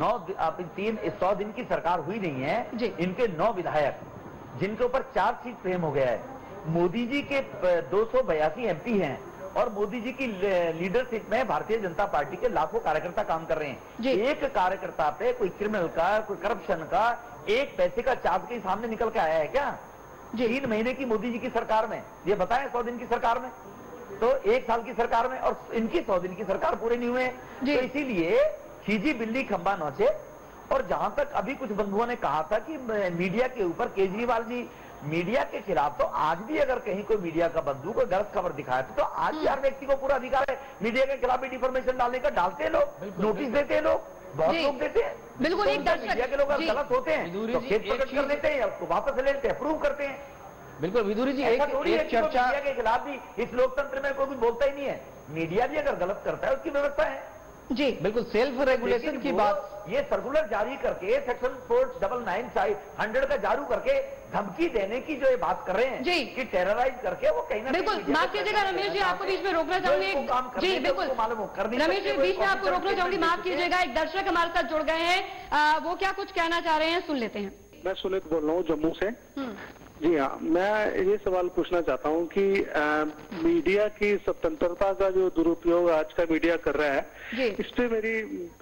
100 दिन की सरकार हुई नहीं है। इनके 9 विधायक जिनके ऊपर चार्जशीट फ्रेम हो गया है। मोदी जी के 282 MP हैं और मोदी जी की लीडरशिप में भारतीय जनता पार्टी के लाखों कार्यकर्ता काम कर रहे हैं। एक कार्यकर्ता पे कोई क्रिमिनल का, कोई करप्शन का, एक पैसे का चार्ज के सामने निकल के आया है क्या? 3 महीने की मोदी जी की सरकार में, ये बताएं 100 दिन की सरकार में, तो 1 साल की सरकार में, और इनकी 100 दिन की सरकार पूरे नहीं हुए। तो इसीलिए खींची बिल्ली खंबा नोचे। और जहां तक अभी कुछ बंधुओं ने कहा था कि मीडिया के ऊपर केजरीवाल जी मीडिया के खिलाफ, तो आज भी अगर कहीं कोई मीडिया का बंधु कोई गलत खबर दिखाया तो आज भी हर व्यक्ति को पूरा अधिकार है मीडिया के खिलाफ भी डिफॉर्मेशन डालने का। डालते हैं लोग, नोटिस देते हैं लोग, बहुत लोग देते हैं। बिल्कुल, एक दर्शक मीडिया के लोग अगर गलत होते हैं तो खेद प्रकट कर देते हैं, उसको वापस ले लेते हैं, अप्रूव करते हैं। बिल्कुल विदुरी जी, एक चर्चा मीडिया के खिलाफ भी इस लोकतंत्र में कोई कुछ बोलता ही नहीं है। मीडिया भी अगर गलत करता है उसकी व्यवस्था है जी। बिल्कुल, सेल्फ रेगुलेशन की बात, ये सर्कुलर जारी करके सेक्शन 499(100) का जारी करके धमकी देने की जो ये बात कर रहे हैं जी, कि टेरराइज करके वो कहीं ना बिल्कुल। माफ कीजिएगा रमेश जी, आपको बीच में रोकना चाहूंगी। जी बिल्कुल रमेश जी, बीच में आपको रोकना चाहूंगी, माफ कीजिएगा। एक दर्शक हमारे साथ जुड़ गए हैं, वो क्या कुछ कहना चाह रहे हैं, सुन लेते हैं। मैं सुनीत बोल रहा हूँ जम्मू से। जी हाँ, मैं ये सवाल पूछना चाहता हूँ कि मीडिया की स्वतंत्रता का जो दुरुपयोग आज का मीडिया कर रहा है, इस पे मेरी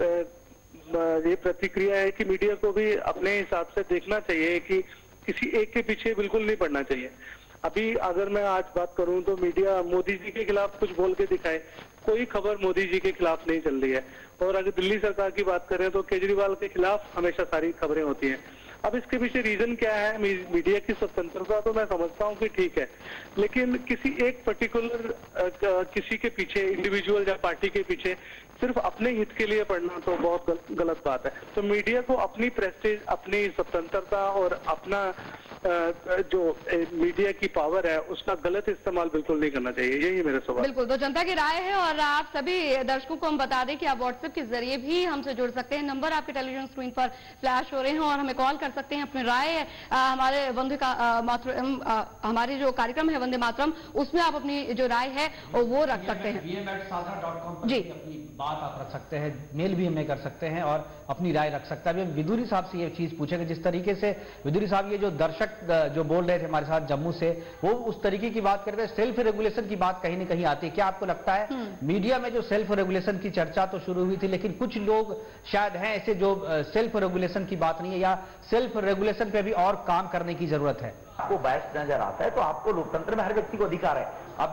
ये प्रतिक्रिया है कि मीडिया को भी अपने हिसाब से देखना चाहिए कि किसी एक के पीछे बिल्कुल नहीं पड़ना चाहिए। अभी अगर मैं आज बात करूं तो मीडिया मोदी जी के खिलाफ कुछ बोल के दिखाए, कोई खबर मोदी जी के खिलाफ नहीं चल रही है। और अगर दिल्ली सरकार की बात करें तो केजरीवाल के खिलाफ हमेशा सारी खबरें होती हैं। अब इसके पीछे रीजन क्या है? मीडिया की स्वतंत्रता तो मैं समझता हूँ कि ठीक है, लेकिन किसी एक पर्टिकुलर किसी के पीछे, इंडिविजुअल या पार्टी के पीछे सिर्फ अपने हित के लिए पढ़ना तो बहुत गलत बात है। तो मीडिया को अपनी प्रेस्टीज, अपनी स्वतंत्रता और अपना जो मीडिया की पावर है उसका गलत इस्तेमाल बिल्कुल नहीं करना चाहिए। यही मेरा सवाल। बिल्कुल, तो जनता की राय है। और आप सभी दर्शकों को हम बता दें कि आप व्हाट्सएप के जरिए भी हमसे जुड़ सकते हैं। नंबर आपके टेलीविजन स्क्रीन पर फ्लैश हो रहे हैं और हमें कॉल कर सकते हैं। अपनी राय हमारे वंदे मातरम, हमारी जो कार्यक्रम है वंदे मातरम, उसमें आप अपनी जो राय है वो रख सकते हैं। जी, अपनी बात आप रख सकते हैं, मेल भी हमें कर सकते हैं और अपनी राय रख सकते हैं। अभी विदुरी साहब से ये चीज पूछेंगे, जिस तरीके से विदुरी साहब ये जो दर्शक जो बोल रहे थे हमारे साथ जम्मू से, वो उस तरीके की बात करते हैं, सेल्फ रेगुलेशन की बात कहीं न कहीं आती है। क्या आपको लगता है मीडिया में जो सेल्फ रेगुलेशन की चर्चा तो शुरू हुई थी, लेकिन कुछ लोग शायद हैं ऐसे जो सेल्फ रेगुलेशन की बात नहीं है या सेल्फ रेगुलेशन पे भी और काम करने की जरूरत है? आपको बायस नजर आता है तो आपको लोकतंत्र में हर व्यक्ति को अधिकार है।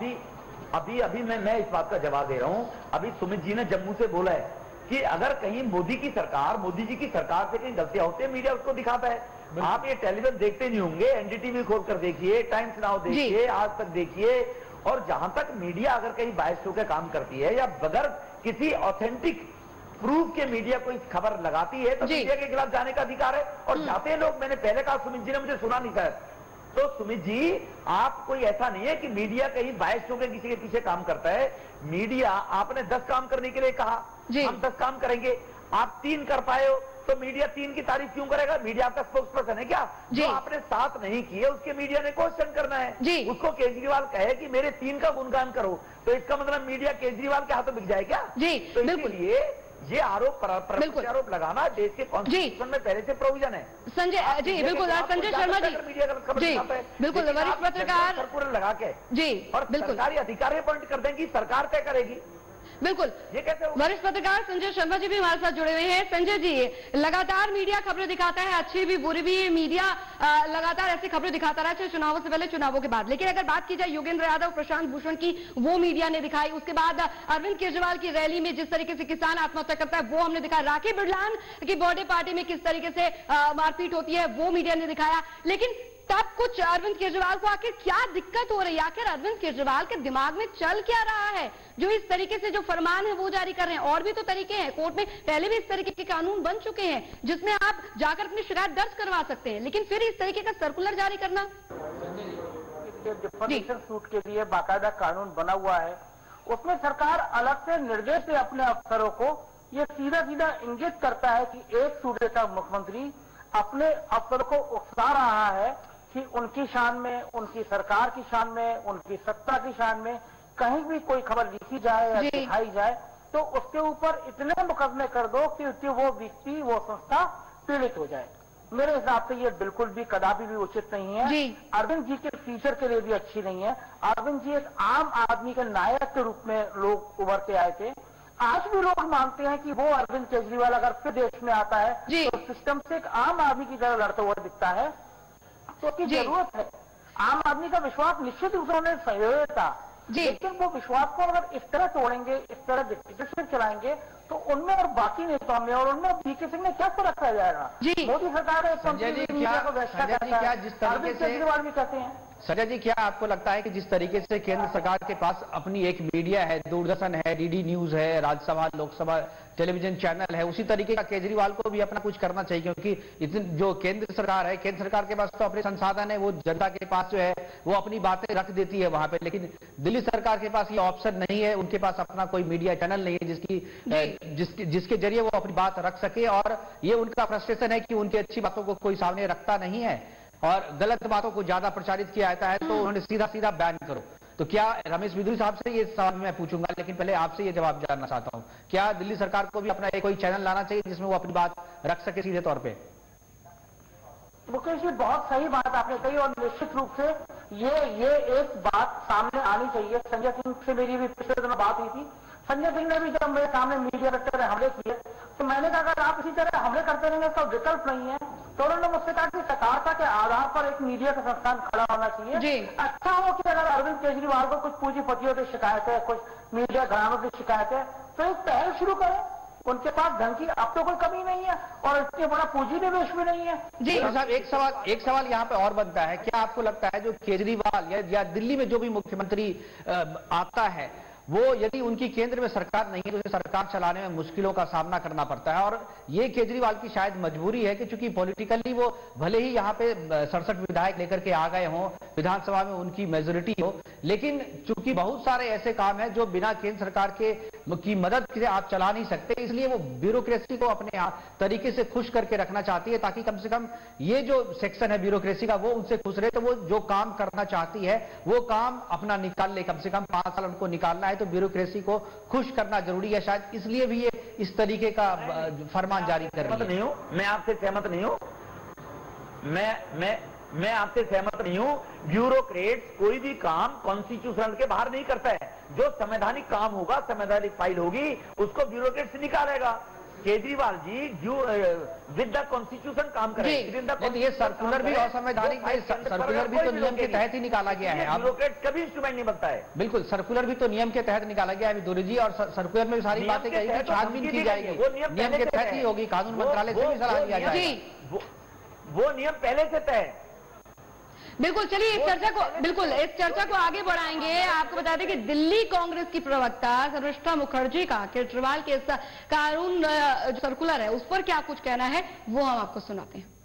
अभी मैं इस बात का जवाब दे रहा हूं। अभी सुमित जी ने जम्मू से बोला है कि अगर कहीं मोदी जी की सरकार से कहीं गलतियां होती है, मीडिया उसको दिखाता है। आप ये टेलीविजन देखते नहीं होंगे, एनडीटीवी खोलकर देखिए, टाइम्स नाउ देखिए, आज तक देखिए। और जहां तक मीडिया अगर कहीं बायस होकर काम करती है या बगैर किसी ऑथेंटिक प्रूफ के मीडिया कोई खबर लगाती है तो मीडिया के खिलाफ जाने का अधिकार है। और जाते हैं लोग, मैंने पहले कहा, सुमित जी ने मुझे सुना नहीं शायद, तो सुमित जी आप कोई ऐसा नहीं है कि मीडिया कहीं बायस होकर किसी के पीछे काम करता है। मीडिया, आपने 10 काम करने के लिए कहा, हम 10 काम करेंगे, आप 3 कर पाए हो तो मीडिया 3 की तारीफ क्यों करेगा? मीडिया आपका स्पोक्स पर्सन है क्या? जो आपने 7 नहीं किए उसके मीडिया ने क्वेश्चन करना है। उसको केजरीवाल कहे कि मेरे 3 का गुणगान करो, तो इसका मतलब मीडिया केजरीवाल के हाथों बिक जाए क्या? तो इसलिए ये आरोप लगाना देश के कॉन्स्टिट्यूशन में पहले से प्रोविजन है। संजय जी, बिल्कुल, संजय शर्मा जी, जी बिल्कुल, वरिष्ठ पत्रकार सर्कुलर लगा के जी, और सरकारी अधिकारी अपॉइंट कर देंगी, सरकार तय करेगी। बिल्कुल। ये कैसे? वरिष्ठ पत्रकार संजय शर्मा जी भी हमारे साथ जुड़े हुए हैं। संजय जी, लगातार मीडिया खबरें दिखाता है, अच्छी भी बुरी भी, मीडिया लगातार ऐसी खबरें दिखाता रहा है, चुनावों से पहले चुनावों के बाद। लेकिन अगर बात की जाए योगेंद्र यादव, प्रशांत भूषण की, वो मीडिया ने दिखाई। उसके बाद अरविंद केजरीवाल की रैली में जिस तरीके से किसान आत्महत्या करता है वो हमने दिखाया। राखी बिरलान की बर्थडे पार्टी में किस तरीके से मारपीट होती है वो मीडिया ने दिखाया। लेकिन तब कुछ अरविंद केजरीवाल को आखिर क्या दिक्कत हो रही है? आखिर अरविंद केजरीवाल के दिमाग में चल क्या रहा है जो इस तरीके से जो फरमान है वो जारी कर रहे हैं? और भी तो तरीके हैं, कोर्ट में पहले भी इस तरीके के कानून बन चुके हैं जिसमें आप जाकर अपनी शिकायत दर्ज करवा सकते हैं, लेकिन फिर इस तरीके का सर्कुलर जारी करना। डिफेमेशन सूट के लिए बाकायदा कानून बना हुआ है, उसमें सरकार अलग से निर्देश दे अपने अफसरों को। ये सीधा सीधा इंगित करता है कि एक सूबे का मुख्यमंत्री अपने अफसर को उकसा रहा है कि उनकी शान में, उनकी सरकार की शान में, उनकी सत्ता की शान में कहीं भी कोई खबर लिखी जाए या दिखाई जाए तो उसके ऊपर इतने मुकदमे कर दो कि वो व्यक्ति, वो संस्था पीड़ित हो जाए। मेरे हिसाब से ये बिल्कुल भी कदापि भी उचित नहीं है। अरविंद जी के फ्यूचर के लिए भी अच्छी नहीं है। अरविंद जी एक आम आदमी के नायक के रूप में लोग उभरते आए थे। आज भी लोग मानते हैं कि वो अरविंद केजरीवाल अगर फिर देश में आता है तो सिस्टम से एक आम आदमी की तरह लड़ता हुआ दिखता है। तो उसकी जरूरत है। आम आदमी का विश्वास निश्चित रूप से उन्हें सहयोग था, लेकिन वो विश्वास को अगर इस तरह तोड़ेंगे, इस तरह डिक्टेटरशिप चलाएंगे तो उनमें और बाकी नेताओं में और उनमें वीके सिंह में क्या फर्क रह जाएगा? मोदी सरकार मीडिया को वैसा करता है, अरविंद केजरीवाल भी कहते हैं। संजय जी, क्या आपको लगता है कि जिस तरीके से केंद्र सरकार के पास अपनी एक मीडिया है, दूरदर्शन है, डीडी न्यूज है, राज्यसभा लोकसभा टेलीविजन चैनल है, उसी तरीके का केजरीवाल को भी अपना कुछ करना चाहिए? क्योंकि इतनी जो केंद्र सरकार है, केंद्र सरकार के पास तो अपने संसाधन है, वो जनता के पास जो है वो अपनी बातें रख देती है वहां पे, लेकिन दिल्ली सरकार के पास ये ऑप्शन नहीं है। उनके पास अपना कोई मीडिया चैनल नहीं है जिसके जरिए वो अपनी बात रख सके। और ये उनका फ्रस्ट्रेशन है कि उनकी अच्छी बातों को कोई सामने रखता नहीं है और गलत बातों को ज्यादा प्रचारित किया जाता है तो उन्होंने सीधा सीधा बैन करो। तो क्या रमेश बिदुरी साहब से ये सवाल मैं पूछूंगा, लेकिन पहले आपसे ये जवाब जानना चाहता हूं, क्या दिल्ली सरकार को भी अपना कोई चैनल लाना चाहिए जिसमें वो अपनी बात रख सके सीधे तौर पे? मुकेश जी, बहुत सही बात आपने कही और निश्चित रूप से ये एक बात सामने आनी चाहिए। संजय सिंह से मेरी भी पिछले दिनों बात हुई थी। संजय सिंह ने भी जब मेरे सामने मीडिया पर तरह हमले किए तो मैंने कहा अगर आप इसी तरह हमले करते रहेंगे तो विकल्प नहीं है। तो उन्होंने मुझसे कहा कि सकारता के आधार पर एक मीडिया का संस्थान खड़ा होना चाहिए। अच्छा हो कि अगर अरविंद केजरीवाल को कुछ पूंजीपतियों की शिकायत है, कुछ मीडिया घरानों की शिकायत है तो एक पहल शुरू करें। उनके पास धन की अब तो कोई कमी नहीं है और इतने बड़ा पूंजी निवेश भी नहीं है। जी साहब, एक सवाल यहाँ पे और बनता है, क्या आपको लगता है जो केजरीवाल या दिल्ली में जो भी मुख्यमंत्री आता है वो यदि उनकी केंद्र में सरकार नहीं है तो उसे सरकार चलाने में मुश्किलों का सामना करना पड़ता है? और ये केजरीवाल की शायद मजबूरी है कि चूंकि पॉलिटिकली वो भले ही यहाँ पे 67 विधायक लेकर के आ गए हों, विधानसभा में उनकी मेजोरिटी हो, लेकिन चूंकि बहुत सारे ऐसे काम हैं जो बिना केंद्र सरकार की मदद से आप चला नहीं सकते, इसलिए वो ब्यूरोक्रेसी को अपने तरीके से खुश करके रखना चाहती है ताकि कम से कम ये जो सेक्शन है ब्यूरोक्रेसी का वो उनसे खुश रहे। तो वो जो काम करना चाहती है वो काम अपना निकाल ले, कम से कम 5 साल उनको निकालना है तो ब्यूरोक्रेसी को खुश करना जरूरी है। शायद इसलिए भी ये इस तरीके का फरमान जारी कर रही है। नहीं हूं, मैं आपसे सहमत नहीं हूं। मैं आपसे सहमत नहीं हूं। ब्यूरोक्रेट्स कोई भी काम कॉन्स्टिट्यूशन के बाहर नहीं करता है। जो संवैधानिक काम होगा, संवैधानिक फाइल होगी, उसको ब्यूरोक्रेट्स निकालेगा। Kejriwal ji with the constitution काम करेंगे। ये सर्कुलर भी असंवैधानिक है, सर्कुलर भी तो नियम के तहत ही निकाला गया है। ब्यूरोक्रेट कभी इंस्ट्रूमेंट नहीं बनता है। बिल्कुल, सर्कुलर भी तो नियम के तहत निकाला गया है विदुरी जी, और सर्कुलर में सारी बातें कही कि छानबीन की जाएगी, नियम के तहत ही होगी, कानून मंत्रालय से भी सलाह लिया जाएगा। वो नियम पहले से तय है। बिल्कुल, चलिए इस चर्चा को आगे बढ़ाएंगे। आपको बता दें कि दिल्ली कांग्रेस की प्रवक्ता शर्मिष्ठा मुखर्जी का केजरीवाल के इस कानून जो सर्कुलर है उस पर क्या कुछ कहना है वो हम आपको सुनाते हैं।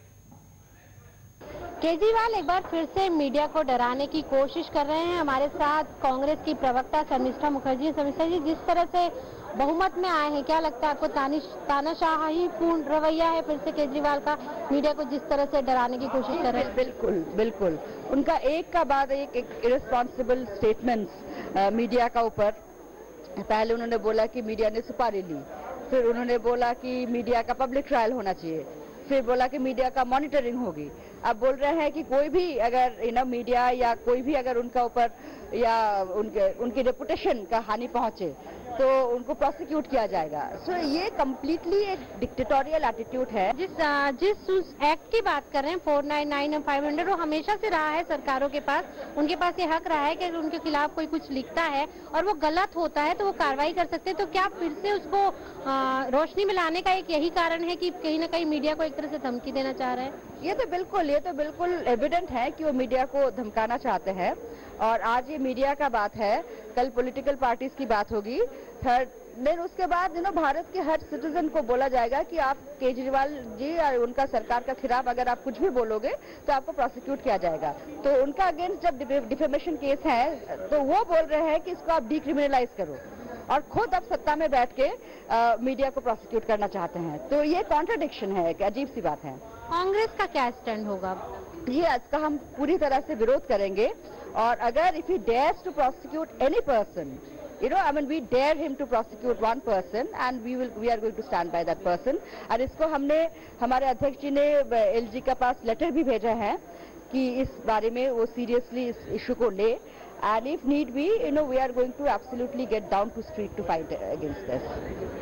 केजरीवाल एक बार फिर से मीडिया को डराने की कोशिश कर रहे हैं। हमारे साथ कांग्रेस की प्रवक्ता शर्मिष्ठा मुखर्जी। शर्मिष्ठा जी, जिस तरह से बहुमत में आए हैं, क्या लगता है आपको तानाशाही पूर्ण रवैया है फिर से केजरीवाल का मीडिया को जिस तरह से डराने की कोशिश कर रहे हैं? बिल्कुल उनका एक का बाद एक इररिस्पॉन्सिबल स्टेटमेंट्स मीडिया का ऊपर। पहले उन्होंने बोला कि मीडिया ने सुपारी ली, फिर उन्होंने बोला कि मीडिया का पब्लिक ट्रायल होना चाहिए, फिर बोला कि मीडिया का मॉनिटरिंग होगी। अब बोल रहे हैं कि कोई भी अगर मीडिया या कोई भी अगर उनका ऊपर या उनकी रेपुटेशन का हानि पहुंचे तो उनको प्रोसिक्यूट किया जाएगा। सो ये कम्प्लीटली एक डिक्टेटोरियल एटीट्यूड है। जिस उस एक्ट की बात कर रहे हैं 499 और 500, वो हमेशा से रहा है सरकारों के पास। उनके पास ये हक रहा है कि अगर उनके खिलाफ कोई कुछ लिखता है और वो गलत होता है तो वो कार्रवाई कर सकते हैं। तो क्या फिर से उसको रोशनी में लाने का एक यही कारण है कि कहीं ना कहीं मीडिया को एक तरह से धमकी देना चाह रहे हैं? ये तो बिल्कुल एविडेंट है कि वो मीडिया को धमकाना चाहते हैं। और आज ये मीडिया का बात है, कल पॉलिटिकल पार्टीज की बात होगी, थर्ड देन उसके बाद भारत के हर सिटीजन को बोला जाएगा कि आप केजरीवाल जी और उनका सरकार का खिलाफ अगर आप कुछ भी बोलोगे तो आपको प्रोसिक्यूट किया जाएगा। तो उनका अगेंस्ट जब डिफेमेशन केस है तो वो बोल रहे हैं कि इसको आप डिक्रिमिनलाइज करो, और खुद अब सत्ता में बैठ के मीडिया को प्रोसिक्यूट करना चाहते हैं। तो ये कॉन्ट्रडिक्शन है, एक अजीब सी बात है। कांग्रेस का क्या स्टैंड होगा? ये इसका हम पूरी तरह से विरोध करेंगे। और अगर if he dares to prosecute any person, we dare him to prosecute one person and we are going to stand by that person। और इसको हमारे अध्यक्ष जी ने एलजी के पास लेटर भी भेजा है कि इस बारे में वो सीरियसली इस इशू को ले। And if need be, we are going to absolutely get down to street to fight against this।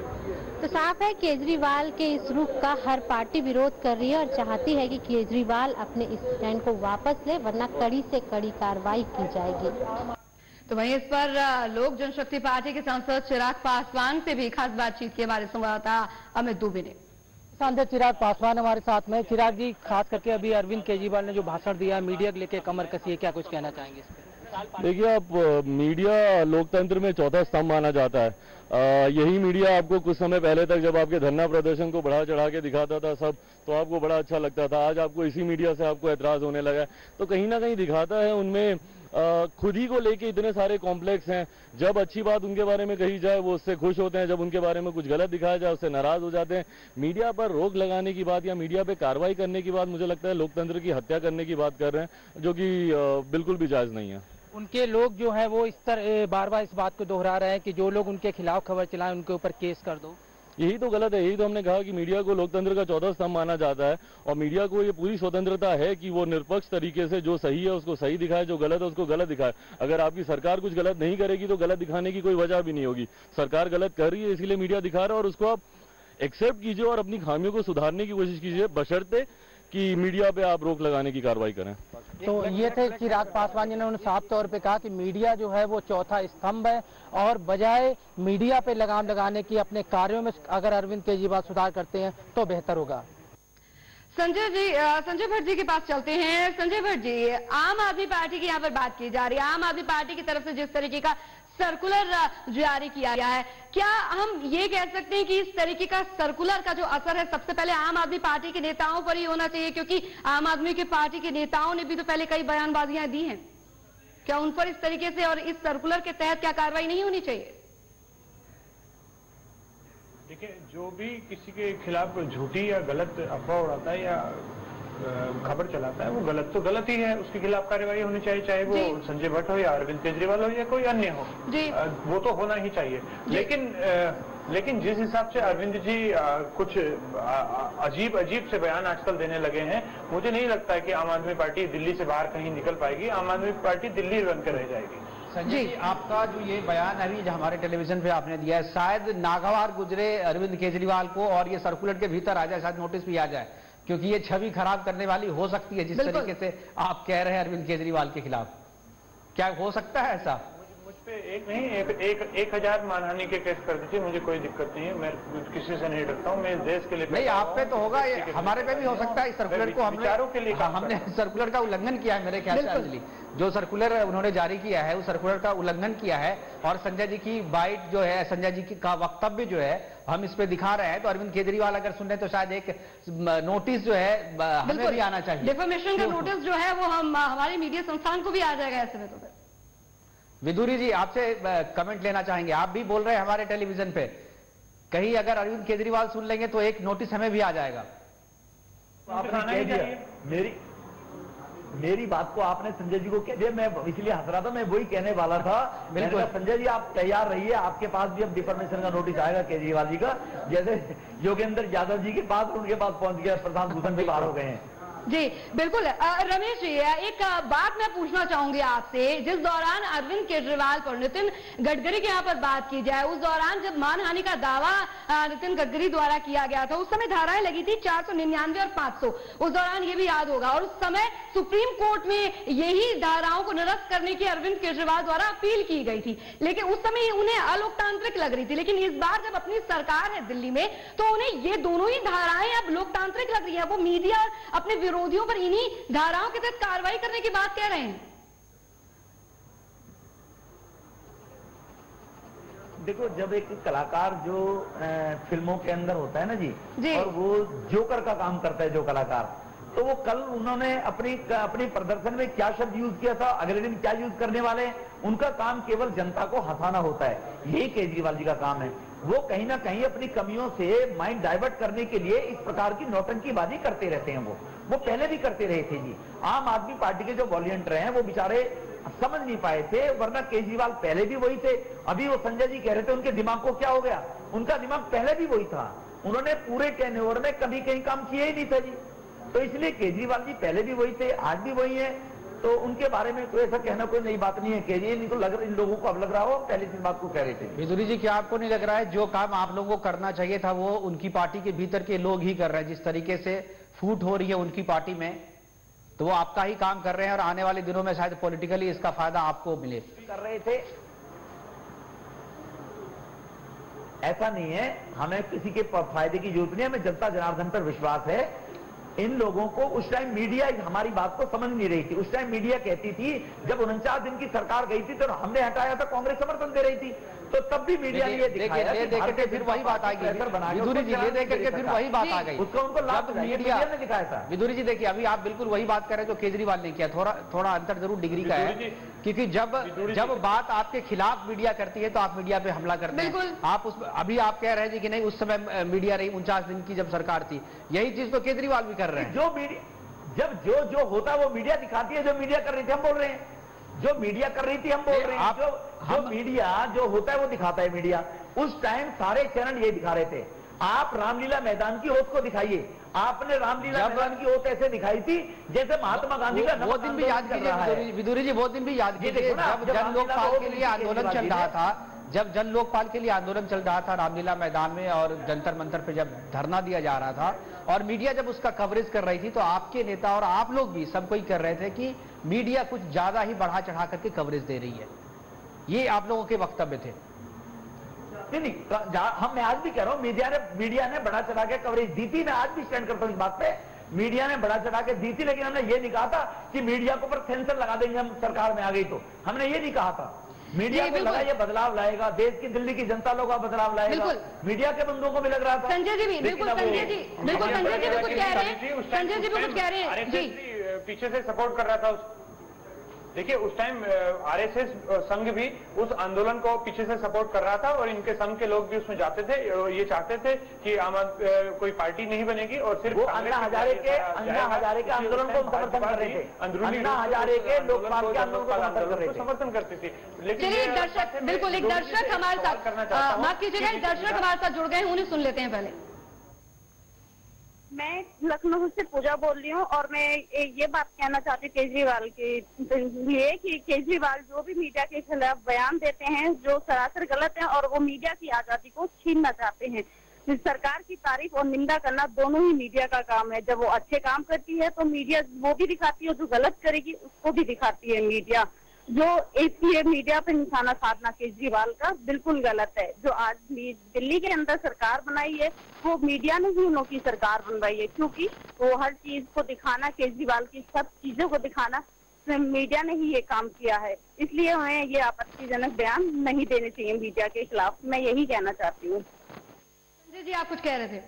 तो साफ है केजरीवाल के इस रुख का हर पार्टी विरोध कर रही है और चाहती है कि केजरीवाल अपने इस स्टैंड को वापस ले, वरना कड़ी से कड़ी कार्रवाई की जाएगी। तो वहीं इस पर लोक जनशक्ति पार्टी के सांसद चिराग पासवान से भी खास बातचीत की हमारे संवाददाता अमित दुबे ने। सांसद चिराग पासवान हमारे साथ में। चिराग जी, खास करके अभी अरविंद केजरीवाल ने जो भाषण दिया, मीडिया को लेकर कमर कसी है, क्या कुछ कहना चाहेंगे इस पर? देखिए, आप मीडिया लोकतंत्र में चौथा स्तंभ माना जाता है। यही मीडिया आपको कुछ समय पहले तक जब आपके धरना प्रदर्शन को बढ़ा चढ़ा के दिखाता था सब, तो आपको बड़ा अच्छा लगता था। आज आपको इसी मीडिया से आपको एतराज होने लगा है। तो कहीं ना कहीं दिखाता है उनमें खुद ही को लेके इतने सारे कॉम्प्लेक्स हैं। जब अच्छी बात उनके बारे में कही जाए वो उससे खुश होते हैं, जब उनके बारे में कुछ गलत दिखाया जाए उससे नाराज हो जाते हैं। मीडिया पर रोक लगाने की बात या मीडिया पे कार्रवाई करने की बात, मुझे लगता है लोकतंत्र की हत्या करने की बात कर रहे हैं, जो कि बिल्कुल भी जायज नहीं है। उनके लोग जो है वो बार बार इस बात को दोहरा रहे हैं कि जो लोग उनके खिलाफ खबर चलाएं उनके ऊपर केस कर दो। यही तो गलत है। यही तो हमने कहा कि मीडिया को लोकतंत्र का चौथा स्तंभ माना जाता है और मीडिया को ये पूरी स्वतंत्रता है कि वो निष्पक्ष तरीके से जो सही है उसको सही दिखाए, जो गलत है उसको गलत दिखाए। अगर आपकी सरकार कुछ गलत नहीं करेगी तो गलत दिखाने की कोई वजह भी नहीं होगी। सरकार गलत कर रही है इसीलिए मीडिया दिखा रहा है और उसको आप एक्सेप्ट कीजिए और अपनी खामियों को सुधारने की कोशिश कीजिए, बशर्ते कि मीडिया पे आप रोक लगाने की कार्रवाई करें। तो ये थे चिराग पासवान, जिन्होंने साफ तौर पे कहा कि मीडिया जो है वो चौथा स्तंभ है और बजाय मीडिया पे लगाम लगाने की अपने कार्यों में अगर अरविंद केजरीवाल सुधार करते हैं तो बेहतर होगा। संजय भट्ट जी के पास चलते हैं। संजय भट्ट जी, आम आदमी पार्टी की यहाँ पर बात की जा रही है। आम आदमी पार्टी की तरफ से जिस तरीके का सर्कुलर जारी किया गया है, क्या हम ये कह सकते हैं कि इस तरीके का सर्कुलर का जो असर है सबसे पहले आम आदमी पार्टी के नेताओं पर ही होना चाहिए, क्योंकि आम आदमी की पार्टी के नेताओं ने भी तो पहले कई बयानबाजियां दी हैं, क्या उन पर इस तरीके से और इस सर्कुलर के तहत क्या कार्रवाई नहीं होनी चाहिए? देखिए, जो भी किसी के खिलाफ झूठी या गलत अफवाह उड़ाता है या खबर चलाता है वो गलत तो गलत ही है, उसके खिलाफ कार्रवाई होनी चाहिए, चाहे वो संजय भट्ट हो या अरविंद केजरीवाल हो या कोई अन्य हो, वो तो होना ही चाहिए। लेकिन जिस हिसाब से अरविंद जी कुछ अजीब से बयान आजकल देने लगे हैं, मुझे नहीं लगता है कि आम आदमी पार्टी दिल्ली से बाहर कहीं निकल पाएगी। आम आदमी पार्टी दिल्ली बनकर रह जाएगी। संजय जी, आपका जो ये बयान अभी जो हमारे टेलीविजन पे आपने दिया है, शायद नागवार गुजरे अरविंद केजरीवाल को और ये सर्कुलर के भीतर आ जाए, शायद नोटिस भी आ जाए, क्योंकि ये छवि खराब करने वाली हो सकती है जिस तरीके से आप कह रहे हैं अरविंद केजरीवाल के खिलाफ। क्या हो सकता है ऐसा? मुझ पे एक नहीं 1000 मानहानि के केस कर दीजिए, मुझे कोई दिक्कत नहीं है, मैं किसी से नहीं डरता हूँ, मैं देश के लिए नहीं। आप पे तो होगा, हमारे पे भी हो सकता है। सर्कुलर को हमने सर्कुलर का उल्लंघन किया है मेरे ख्याल से। अंजलि, जो सर्कुलर उन्होंने जारी किया है उस सर्कुलर का उल्लंघन किया है और संजय जी की बाइट जो है, संजय जी का वक्तव्य जो है हम इस पे दिखा रहे हैं। तो अरविंद केजरीवाल अगर सुन रहे तो शायद एक नोटिस जो है हमें भी आना चाहिए। डिफेमेशन का नोटिस जो है वो हमारे मीडिया संस्थान को भी आ जाएगा ऐसे में। तो विदुरी जी, आपसे कमेंट लेना चाहेंगे। आप भी बोल रहे हैं हमारे टेलीविजन पे, कहीं अगर अरविंद केजरीवाल सुन लेंगे तो एक नोटिस हमें भी आ जाएगा। आपने कह दिया, मेरी बात को आपने संजय जी को कह दिया, मैं इसलिए हंस रहा था, मैं वही कहने वाला था। बिल्कुल संजय जी, आप तैयार रहिए, आपके पास भी अब डिफॉर्मेशन का नोटिस आएगा केजरीवाल जी का, जैसे योगेंद्र यादव जी के पास उनके पास पहुंच गया, प्रशांत भूषण भी बाहर हो गए हैं। जी बिल्कुल। रमेश जी, एक बात मैं पूछना चाहूंगी आपसे, जिस दौरान अरविंद केजरीवाल पर नितिन गडकरी के यहाँ पर बात की जाए, उस दौरान जब मानहानि का दावा नितिन गडकरी द्वारा किया गया था, उस समय धाराएं लगी थी 499 और 500, उस दौरान ये भी याद होगा, और उस समय सुप्रीम कोर्ट में यही धाराओं को निरस्त करने की अरविंद केजरीवाल द्वारा अपील की गई थी, लेकिन उस समय उन्हें अलोकतांत्रिक लग रही थी। लेकिन इस बार जब अपनी सरकार है दिल्ली में, तो उन्हें ये दोनों ही धाराएं अब लोकतांत्रिक लग रही है। वो मीडिया अपने विरोधियों पर इन्हीं धाराओं के तहत कार्रवाई करने की बात कह रहे हैं। देखो, जब एक कलाकार जो फिल्मों के अंदर होता है ना जी, और वो जोकर का काम करता है जो कलाकार, तो वो कल उन्होंने अपनी प्रदर्शन में क्या शब्द यूज किया था, अगले दिन क्या यूज करने वाले हैं, उनका काम केवल जनता को हंसाना होता है। यही केजरीवाल जी का काम है। वो कहीं ना कहीं अपनी कमियों से माइंड डाइवर्ट करने के लिए इस प्रकार की नौटंकीबाजी करते रहते हैं। वो पहले भी करते रहे थे जी। आम आदमी पार्टी के जो वॉलंटियर हैं वो बेचारे समझ नहीं पाए थे, वरना केजरीवाल पहले भी वही थे। अभी वो संजय जी कह रहे थे उनके दिमाग को क्या हो गया, उनका दिमाग पहले भी वही था। उन्होंने पूरे टेन्योर में कभी कहीं काम किया ही नहीं था जी। तो इसलिए केजरीवाल जी पहले भी वही थे, आज भी वही है। तो उनके बारे में कोई ऐसा कहना कोई नई बात नहीं है। केजरीवाल इन लोगों को अब लग रहा हो, पहले इस बात को कह रहे थे। विदुरी जी, क्या आपको नहीं लग रहा है जो काम आप लोगों को करना चाहिए था वो उनकी पार्टी के भीतर के लोग ही कर रहे हैं? जिस तरीके से फूट हो रही है उनकी पार्टी में, तो वो आपका ही काम कर रहे हैं और आने वाले दिनों में शायद पॉलिटिकली इसका फायदा आपको मिले। कर रहे थे, ऐसा नहीं है। हमें किसी के फायदे की जरूरत नहीं है, हमें जनता जनार्दन पर विश्वास है। इन लोगों को उस टाइम मीडिया हमारी बात को समझ नहीं रही थी। उस टाइम मीडिया कहती थी, जब 49 दिन की सरकार गई थी तो हमने हटाया था, कांग्रेस समर्थन दे रही थी, तो तब भी मीडिया ने ये दिखाया कि देख के फिर वही बात आ गई। विदुरी जी, ये देख करके फिर वही बात आ गई, उसका उनको लाभ मीडिया ने दिखाया था। विदुरी जी देखिए, अभी आप बिल्कुल वही बात कर रहे हैं जो केजरीवाल ने किया। थोड़ा अंतर जरूर डिग्री का है, क्योंकि जब बात आपके खिलाफ मीडिया करती है तो आप मीडिया पे हमला करते हैं। आप अभी आप कह रहे हैं कि नहीं, उस समय मीडिया रही 49 दिन की जब सरकार थी, यही चीज तो केजरीवाल भी कर रहे हैं। जो मीडिया जब जो होता है वो मीडिया दिखाती है, जो मीडिया कर रही थी हम बोल रहे हैं, जो मीडिया कर रही थी हम बोल रहे हैं। जो मीडिया जो होता है वो दिखाता है मीडिया। उस टाइम सारे चैनल ये दिखा रहे थे। आप रामलीला मैदान की ओट को दिखाइए, आपने रामलीला मैदान की ओट ऐसे दिखाई थी जैसे महात्मा गांधी का वो दिन भी याद कीजिए विदुरी जी, वो दिन भी याद कीजिए जब जन लोकपाल के लिए आंदोलन चल रहा था, जब जन लोकपाल के लिए आंदोलन चल रहा था रामलीला मैदान में और जंतर मंतर पे जब धरना दिया जा रहा था और मीडिया जब उसका कवरेज कर रही थी, तो आपके नेता और आप लोग भी सब कोई कर रहे थे कि मीडिया कुछ ज्यादा ही बढ़ा चढ़ा करके कवरेज दे रही है। ये आप लोगों के वक्तव्य थे। नहीं, मैं आज भी कह रहा हूं, मीडिया ने बड़ा चढ़ा के कवरेज दी थी। मैं आज भी स्टैंड करता हूं इस बात पे, मीडिया ने बड़ा चढ़ा के दी थी, लेकिन हमने ये नहीं कहा था कि मीडिया के ऊपर सेंसर लगा देंगे हम सरकार में आ गई तो। हमने ये नहीं कहा था। मीडिया को लगा ये बदलाव लाएगा, देश की दिल्ली की जनता लोग का बदलाव लाएगा। मीडिया के बंदों को भी लग रहा था। संजय जी भी बिल्कुल, संजय जी बिल्कुल, संजय जी भी कुछ कह रहे हैं, संजय जी भी कुछ कह रहे हैं जी। पीछे से सपोर्ट कर रहा था। देखिए, उस टाइम आरएसएस संघ भी उस आंदोलन को पीछे से सपोर्ट कर रहा था और इनके संघ के लोग भी उसमें जाते थे। ये चाहते थे कि कोई पार्टी नहीं बनेगी और सिर्फ अन्ना हजारे के आंदोलन को समर्थन कर रहे थे। अन्ना हजारे के लोकपाल के आंदोलन को समर्थन करते थे। लेकिन एक दर्शक, बिल्कुल एक दर्शक हमारे साथ, माफ कीजिएगा, एक दर्शक हमारे साथ जुड़ गए, उन्हें सुन लेते हैं पहले। मैं लखनऊ से पूजा बोल रही हूँ और मैं ये बात कहना चाहती हूँ केजरीवाल के लिए कि केजरीवाल जो भी मीडिया के खिलाफ बयान देते हैं जो सरासर गलत है और वो मीडिया की आजादी को छीनना चाहते हैं। सरकार की तारीफ और निंदा करना दोनों ही मीडिया का काम है। जब वो अच्छे काम करती है तो मीडिया वो भी दिखाती है, जो गलत करेगी उसको भी दिखाती है मीडिया। जो इसलिए मीडिया पर निशाना साधना केजरीवाल का बिल्कुल गलत है। जो आज दिल्ली के अंदर सरकार बनाई है वो मीडिया ने ही उनकी सरकार बनवाई है, क्योंकि वो हर चीज को दिखाना, केजरीवाल की सब चीजों को दिखाना मीडिया ने ही ये काम किया है। इसलिए हमें ये आपत्तिजनक बयान नहीं देने चाहिए मीडिया के खिलाफ। मैं यही कहना चाहती हूँ। संजय जी, आप कुछ कह रहे थे?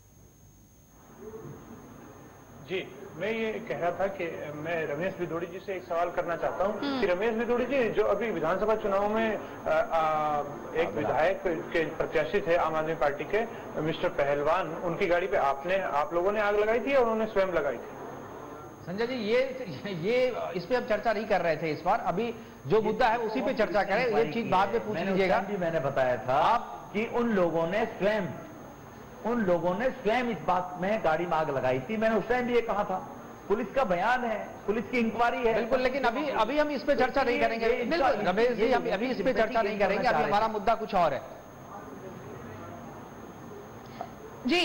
जी, मैं ये कह रहा था कि मैं रमेश भिदोड़ी जी से एक सवाल करना चाहता हूँ कि रमेश भिदोड़ी जी, जो अभी विधानसभा चुनाव में एक विधायक के प्रत्याशी थे आम आदमी पार्टी के मिस्टर पहलवान, उनकी गाड़ी पे आप लोगों ने आग लगाई थी और उन्होंने स्वयं लगाई थी। संजय जी, ये इस पे हम चर्चा नहीं कर रहे थे इस बार। अभी जो मुद्दा है उसी पे चर्चा करें, ये चीज बाद में पूछ लीजिएगा। मैंने बताया था कि उन लोगों ने स्वयं इस बात में गाड़ी में आग लगाई थी। मैंने उस टाइम भी ये कहा था पुलिस का बयान है, पुलिस की इंक्वायरी है। बिल्कुल, लेकिन अभी हम इस पे चर्चा नहीं करेंगे। बिल्कुल रमेश जी, हम अभी इस पे चर्चा नहीं करेंगे, अभी हमारा मुद्दा कुछ और है। जी,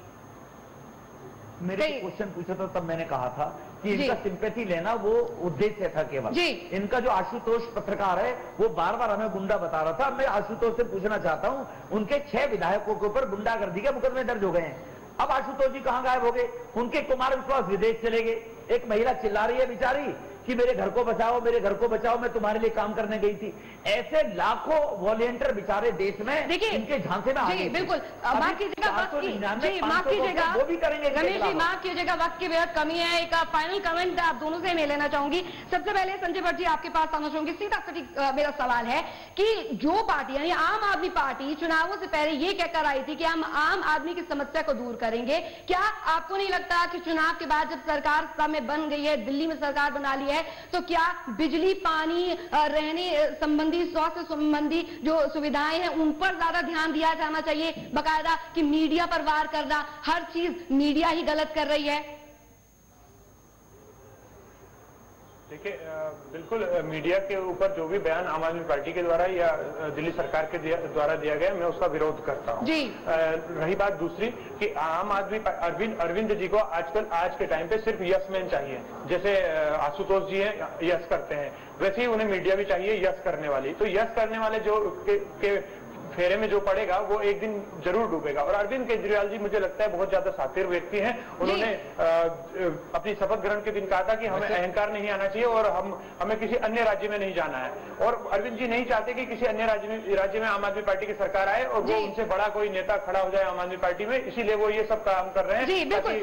मेरे क्वेश्चन पूछा था तब मैंने कहा था कि इनका सिंपैथी लेना वो उद्देश्य था केवल। इनका जो आशुतोष पत्रकार है वो बार बार हमें गुंडा बता रहा था। मैं आशुतोष से पूछना चाहता हूं, उनके 6 विधायकों के ऊपर गुंडागर्दी के मुकदमे दर्ज हो गए हैं। अब आशुतोष जी कहां गायब हो गए? उनके कुमार विश्वास विदेश चले गए। एक महिला चिल्ला रही है बेचारी कि मेरे घर को बचाओ, मेरे घर को बचाओ, मैं तुम्हारे लिए काम करने गई थी। ऐसे लाखों वॉलेंटियर बेचारे देश में इनके झांसे में आ गए। बिल्कुल, माफ कीजिएगा, माफ कीजिएगा, वो भी करेंगे। रमेश जी माफ कीजिएगा, वक्त की बेहद कमी है। एक फाइनल कमेंट आप दोनों से मैं लेना चाहूंगी। सबसे पहले संजय भट्ट जी आपके पास आना चाहूंगी। सीधा सटीक मेरा सवाल है कि जो पार्टी यानी आम आदमी पार्टी चुनावों से पहले ये कहकर आई थी कि हम आम आदमी की समस्या को दूर करेंगे, क्या आपको नहीं लगता कि चुनाव के बाद जब सरकार सब में बन गई है, दिल्ली में सरकार बना ली है, तो क्या बिजली, पानी, रहने संबंधी, स्वास्थ्य संबंधी जो सुविधाएं हैं उन पर ज्यादा ध्यान दिया जाना चाहिए? बकायदा कि मीडिया पर वार करना, हर चीज मीडिया ही गलत कर रही है। देखिए, बिल्कुल मीडिया के ऊपर जो भी बयान आम आदमी पार्टी के द्वारा या दिल्ली सरकार के द्वारा दिया गया, मैं उसका विरोध करता हूं। रही बात दूसरी कि आम आदमी अरविंद जी को आजकल आज के टाइम पे सिर्फ यस मैन चाहिए। जैसे आशुतोष जी हैं, यस करते हैं, वैसे ही उन्हें मीडिया भी चाहिए यस करने वाली। तो यस करने वाले जो के फेरे में जो पड़ेगा वो एक दिन जरूर डूबेगा। और अरविंद केजरीवाल जी मुझे लगता है बहुत ज्यादा सातिर व्यक्ति हैं। उन्होंने अपनी शपथ ग्रहण के दिन कहा था कि हमें अहंकार नहीं आना चाहिए और हमें किसी अन्य राज्य में नहीं जाना है। और अरविंद जी नहीं चाहते कि किसी अन्य राज्य में आम आदमी पार्टी की सरकार आए और वो उनसे बड़ा कोई नेता खड़ा हो जाए आम आदमी पार्टी में, इसीलिए वो ये सब काम कर रहे हैं।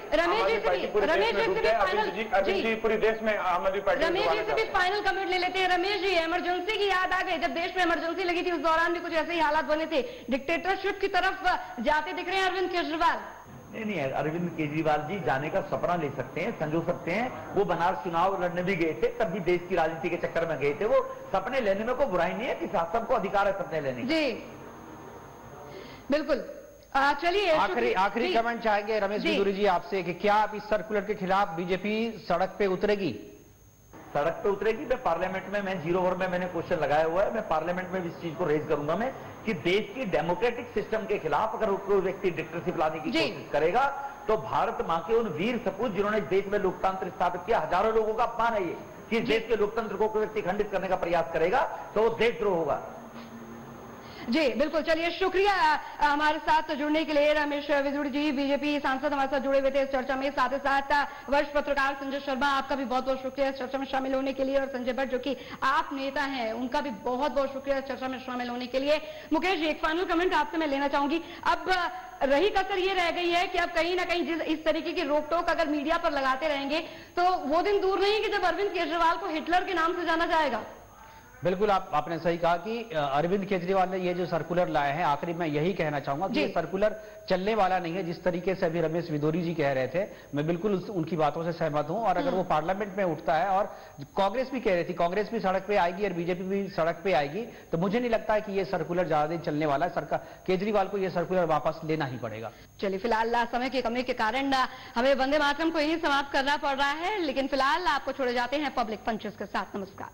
अरविंद जी पूरे देश में आम आदमी पार्टी। रमेश जी से भी फाइनल कमेंट ले लेते हैं। रमेश जी, इमरजेंसी की याद आ गई, जब देश में इमरजेंसी लगी थी उस दौरान भी कुछ ऐसे ही हालात बने थे, डिक्टेटरशिप की तरफ जाते दिख रहे हैं अरविंद केजरीवाल। नहीं, अरविंद केजरीवाल जी जाने का सपना ले सकते हैं, संजो सकते हैं। वो बनारस चुनाव लड़ने भी गए थे, तब भी देश की राजनीति के चक्कर में गए थे। वो सपने लेने में कोई बुराई नहीं है, कि सबको अधिकार है सपने लेने की। जी बिल्कुल। चलिए आखिरी कमेंट चाहेंगे रमेश बिदुरी जी आपसे कि क्या आप इस सर्कुलर के खिलाफ बीजेपी सड़क पे उतरेगी? सड़क पे उतरेगी। मैं पार्लियामेंट में, मैं 0 ओवर में मैंने क्वेश्चन लगाया हुआ है, मैं पार्लियामेंट में भी इस चीज को रेज करूंगा मैं कि देश की डेमोक्रेटिक सिस्टम के खिलाफ अगर कोई व्यक्ति डिक्टेटरशिप लाने की कोशिश करेगा तो भारत मां के उन वीर सपूत जिन्होंने इस देश में लोकतंत्र स्थापित किया, हजारों लोगों का अपमान है ये कि देश के लोकतंत्र को कोई व्यक्ति खंडित करने का प्रयास करेगा तो वो देशद्रोह होगा। जी बिल्कुल। चलिए, शुक्रिया हमारे साथ जुड़ने के लिए रमेश बिदुरी जी, बीजेपी सांसद हमारे साथ जुड़े हुए थे इस चर्चा में। साथ ही साथ वरिष्ठ पत्रकार संजय शर्मा, आपका भी बहुत बहुत शुक्रिया इस चर्चा में शामिल होने के लिए। और संजय भट्ट जो कि आप नेता हैं, उनका भी बहुत बहुत शुक्रिया इस चर्चा में शामिल होने के लिए। मुकेश जी, एक फाइनल कमेंट आपसे मैं लेना चाहूंगी। अब रही कसर ये रह गई है कि अब कहीं ना कहीं इस तरीके की रोक टोक अगर मीडिया पर लगाते रहेंगे तो वो दिन दूर नहीं कि जब अरविंद केजरीवाल को हिटलर के नाम से जाना जाएगा। बिल्कुल, आपने सही कहा कि अरविंद केजरीवाल ने ये जो सर्कुलर लाए हैं, आखिरी मैं यही कहना चाहूंगा कि ये सर्कुलर चलने वाला नहीं है। जिस तरीके से अभी रमेश बिदुरी जी कह रहे थे, मैं बिल्कुल उनकी बातों से सहमत हूं। और अगर वो पार्लियामेंट में उठता है, और कांग्रेस भी कह रही थी, कांग्रेस भी सड़क पे आएगी और बीजेपी भी सड़क पे आएगी, तो मुझे नहीं लगता है कि ये सर्कुलर ज्यादा दिन चलने वाला है। सरकार केजरीवाल को ये सर्कुलर वापस लेना ही पड़ेगा। चलिए, फिलहाल समय की कमी के कारण हमें वंदे मातरम को यही समाप्त करना पड़ रहा है, लेकिन फिलहाल आपको छोड़े जाते हैं पब्लिक पंचेस के साथ। नमस्कार।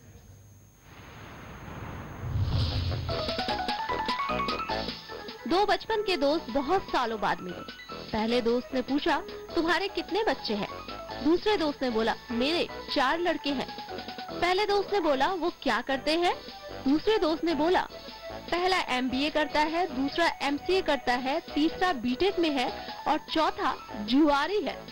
दो बचपन के दोस्त बहुत सालों बाद मिले। पहले दोस्त ने पूछा, तुम्हारे कितने बच्चे हैं? दूसरे दोस्त ने बोला, मेरे 4 लड़के हैं। पहले दोस्त ने बोला, वो क्या करते हैं? दूसरे दोस्त ने बोला, पहला MBA करता है, दूसरा MCA करता है, तीसरा BTech में है और चौथा जुआरी है।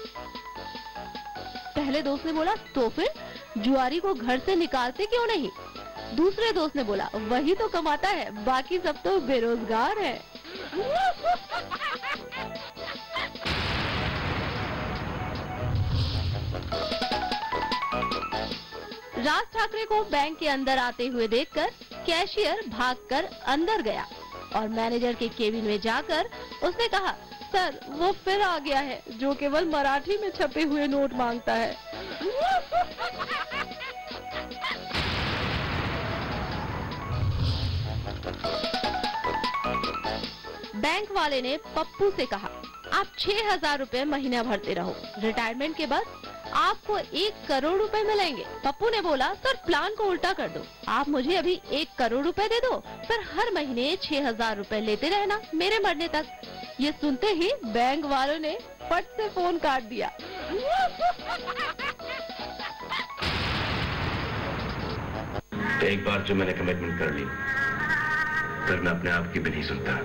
पहले दोस्त ने बोला, तो फिर जुआरी को घर से निकालते क्यों नहीं? दूसरे दोस्त ने बोला, वही तो कमाता है, बाकी सब तो बेरोजगार है। राज ठाकरे को बैंक के अंदर आते हुए देखकर कैशियर भागकर अंदर गया और मैनेजर के केबिन में जाकर उसने कहा, सर वो फिर आ गया है जो केवल मराठी में छपे हुए नोट मांगता है। बैंक वाले ने पप्पू से कहा, आप 6,000 रुपए महीना भरते रहो। रिटायरमेंट के बाद आपको 1 करोड़ रुपए मिलेंगे। पप्पू ने बोला सर प्लान को उल्टा कर दो, आप मुझे अभी 1 करोड़ रुपए दे दो, पर हर महीने 6,000 रुपए लेते रहना मेरे मरने तक। ये सुनते ही बैंक वालों ने फट से फोन काट दिया। एक बार जो मैंने कमिटमेंट कर ली, फिर मैं अपने आप की भी नहीं सुनता।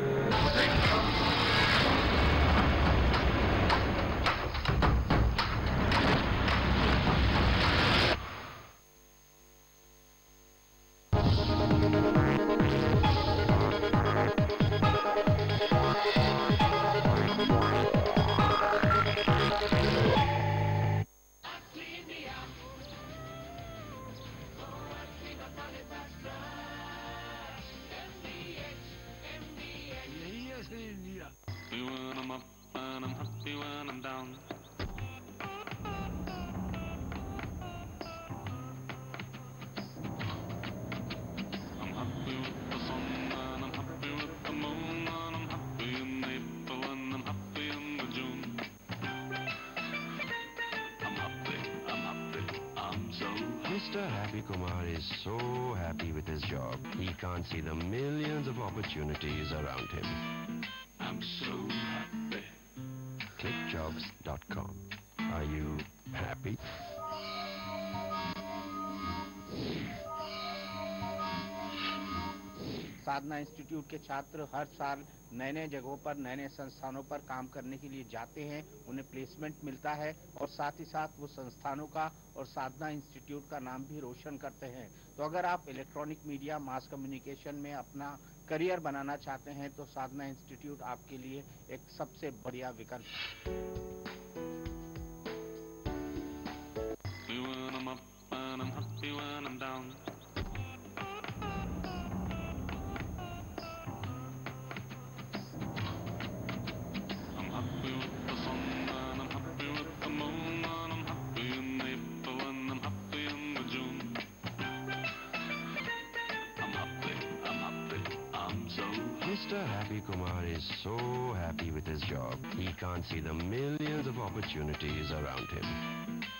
Mr. Happy Kumar is so happy with his job. He can't see the millions of opportunities around him. I'm so happy. Clickjobs.com. Are you happy? Sadhna institute के छात्र हर साल नए नए जगहों पर नए नए संस्थानों पर काम करने के लिए जाते हैं, उन्हें प्लेसमेंट मिलता है और साथ ही साथ वो संस्थानों का और साधना इंस्टीट्यूट का नाम भी रोशन करते हैं। तो अगर आप इलेक्ट्रॉनिक मीडिया मास कम्युनिकेशन में अपना करियर बनाना चाहते हैं तो साधना इंस्टीट्यूट आपके लिए एक सबसे बढ़िया विकल्प है। Mr. Happy Kumar is so happy with his job. He can't see the millions of opportunities around him.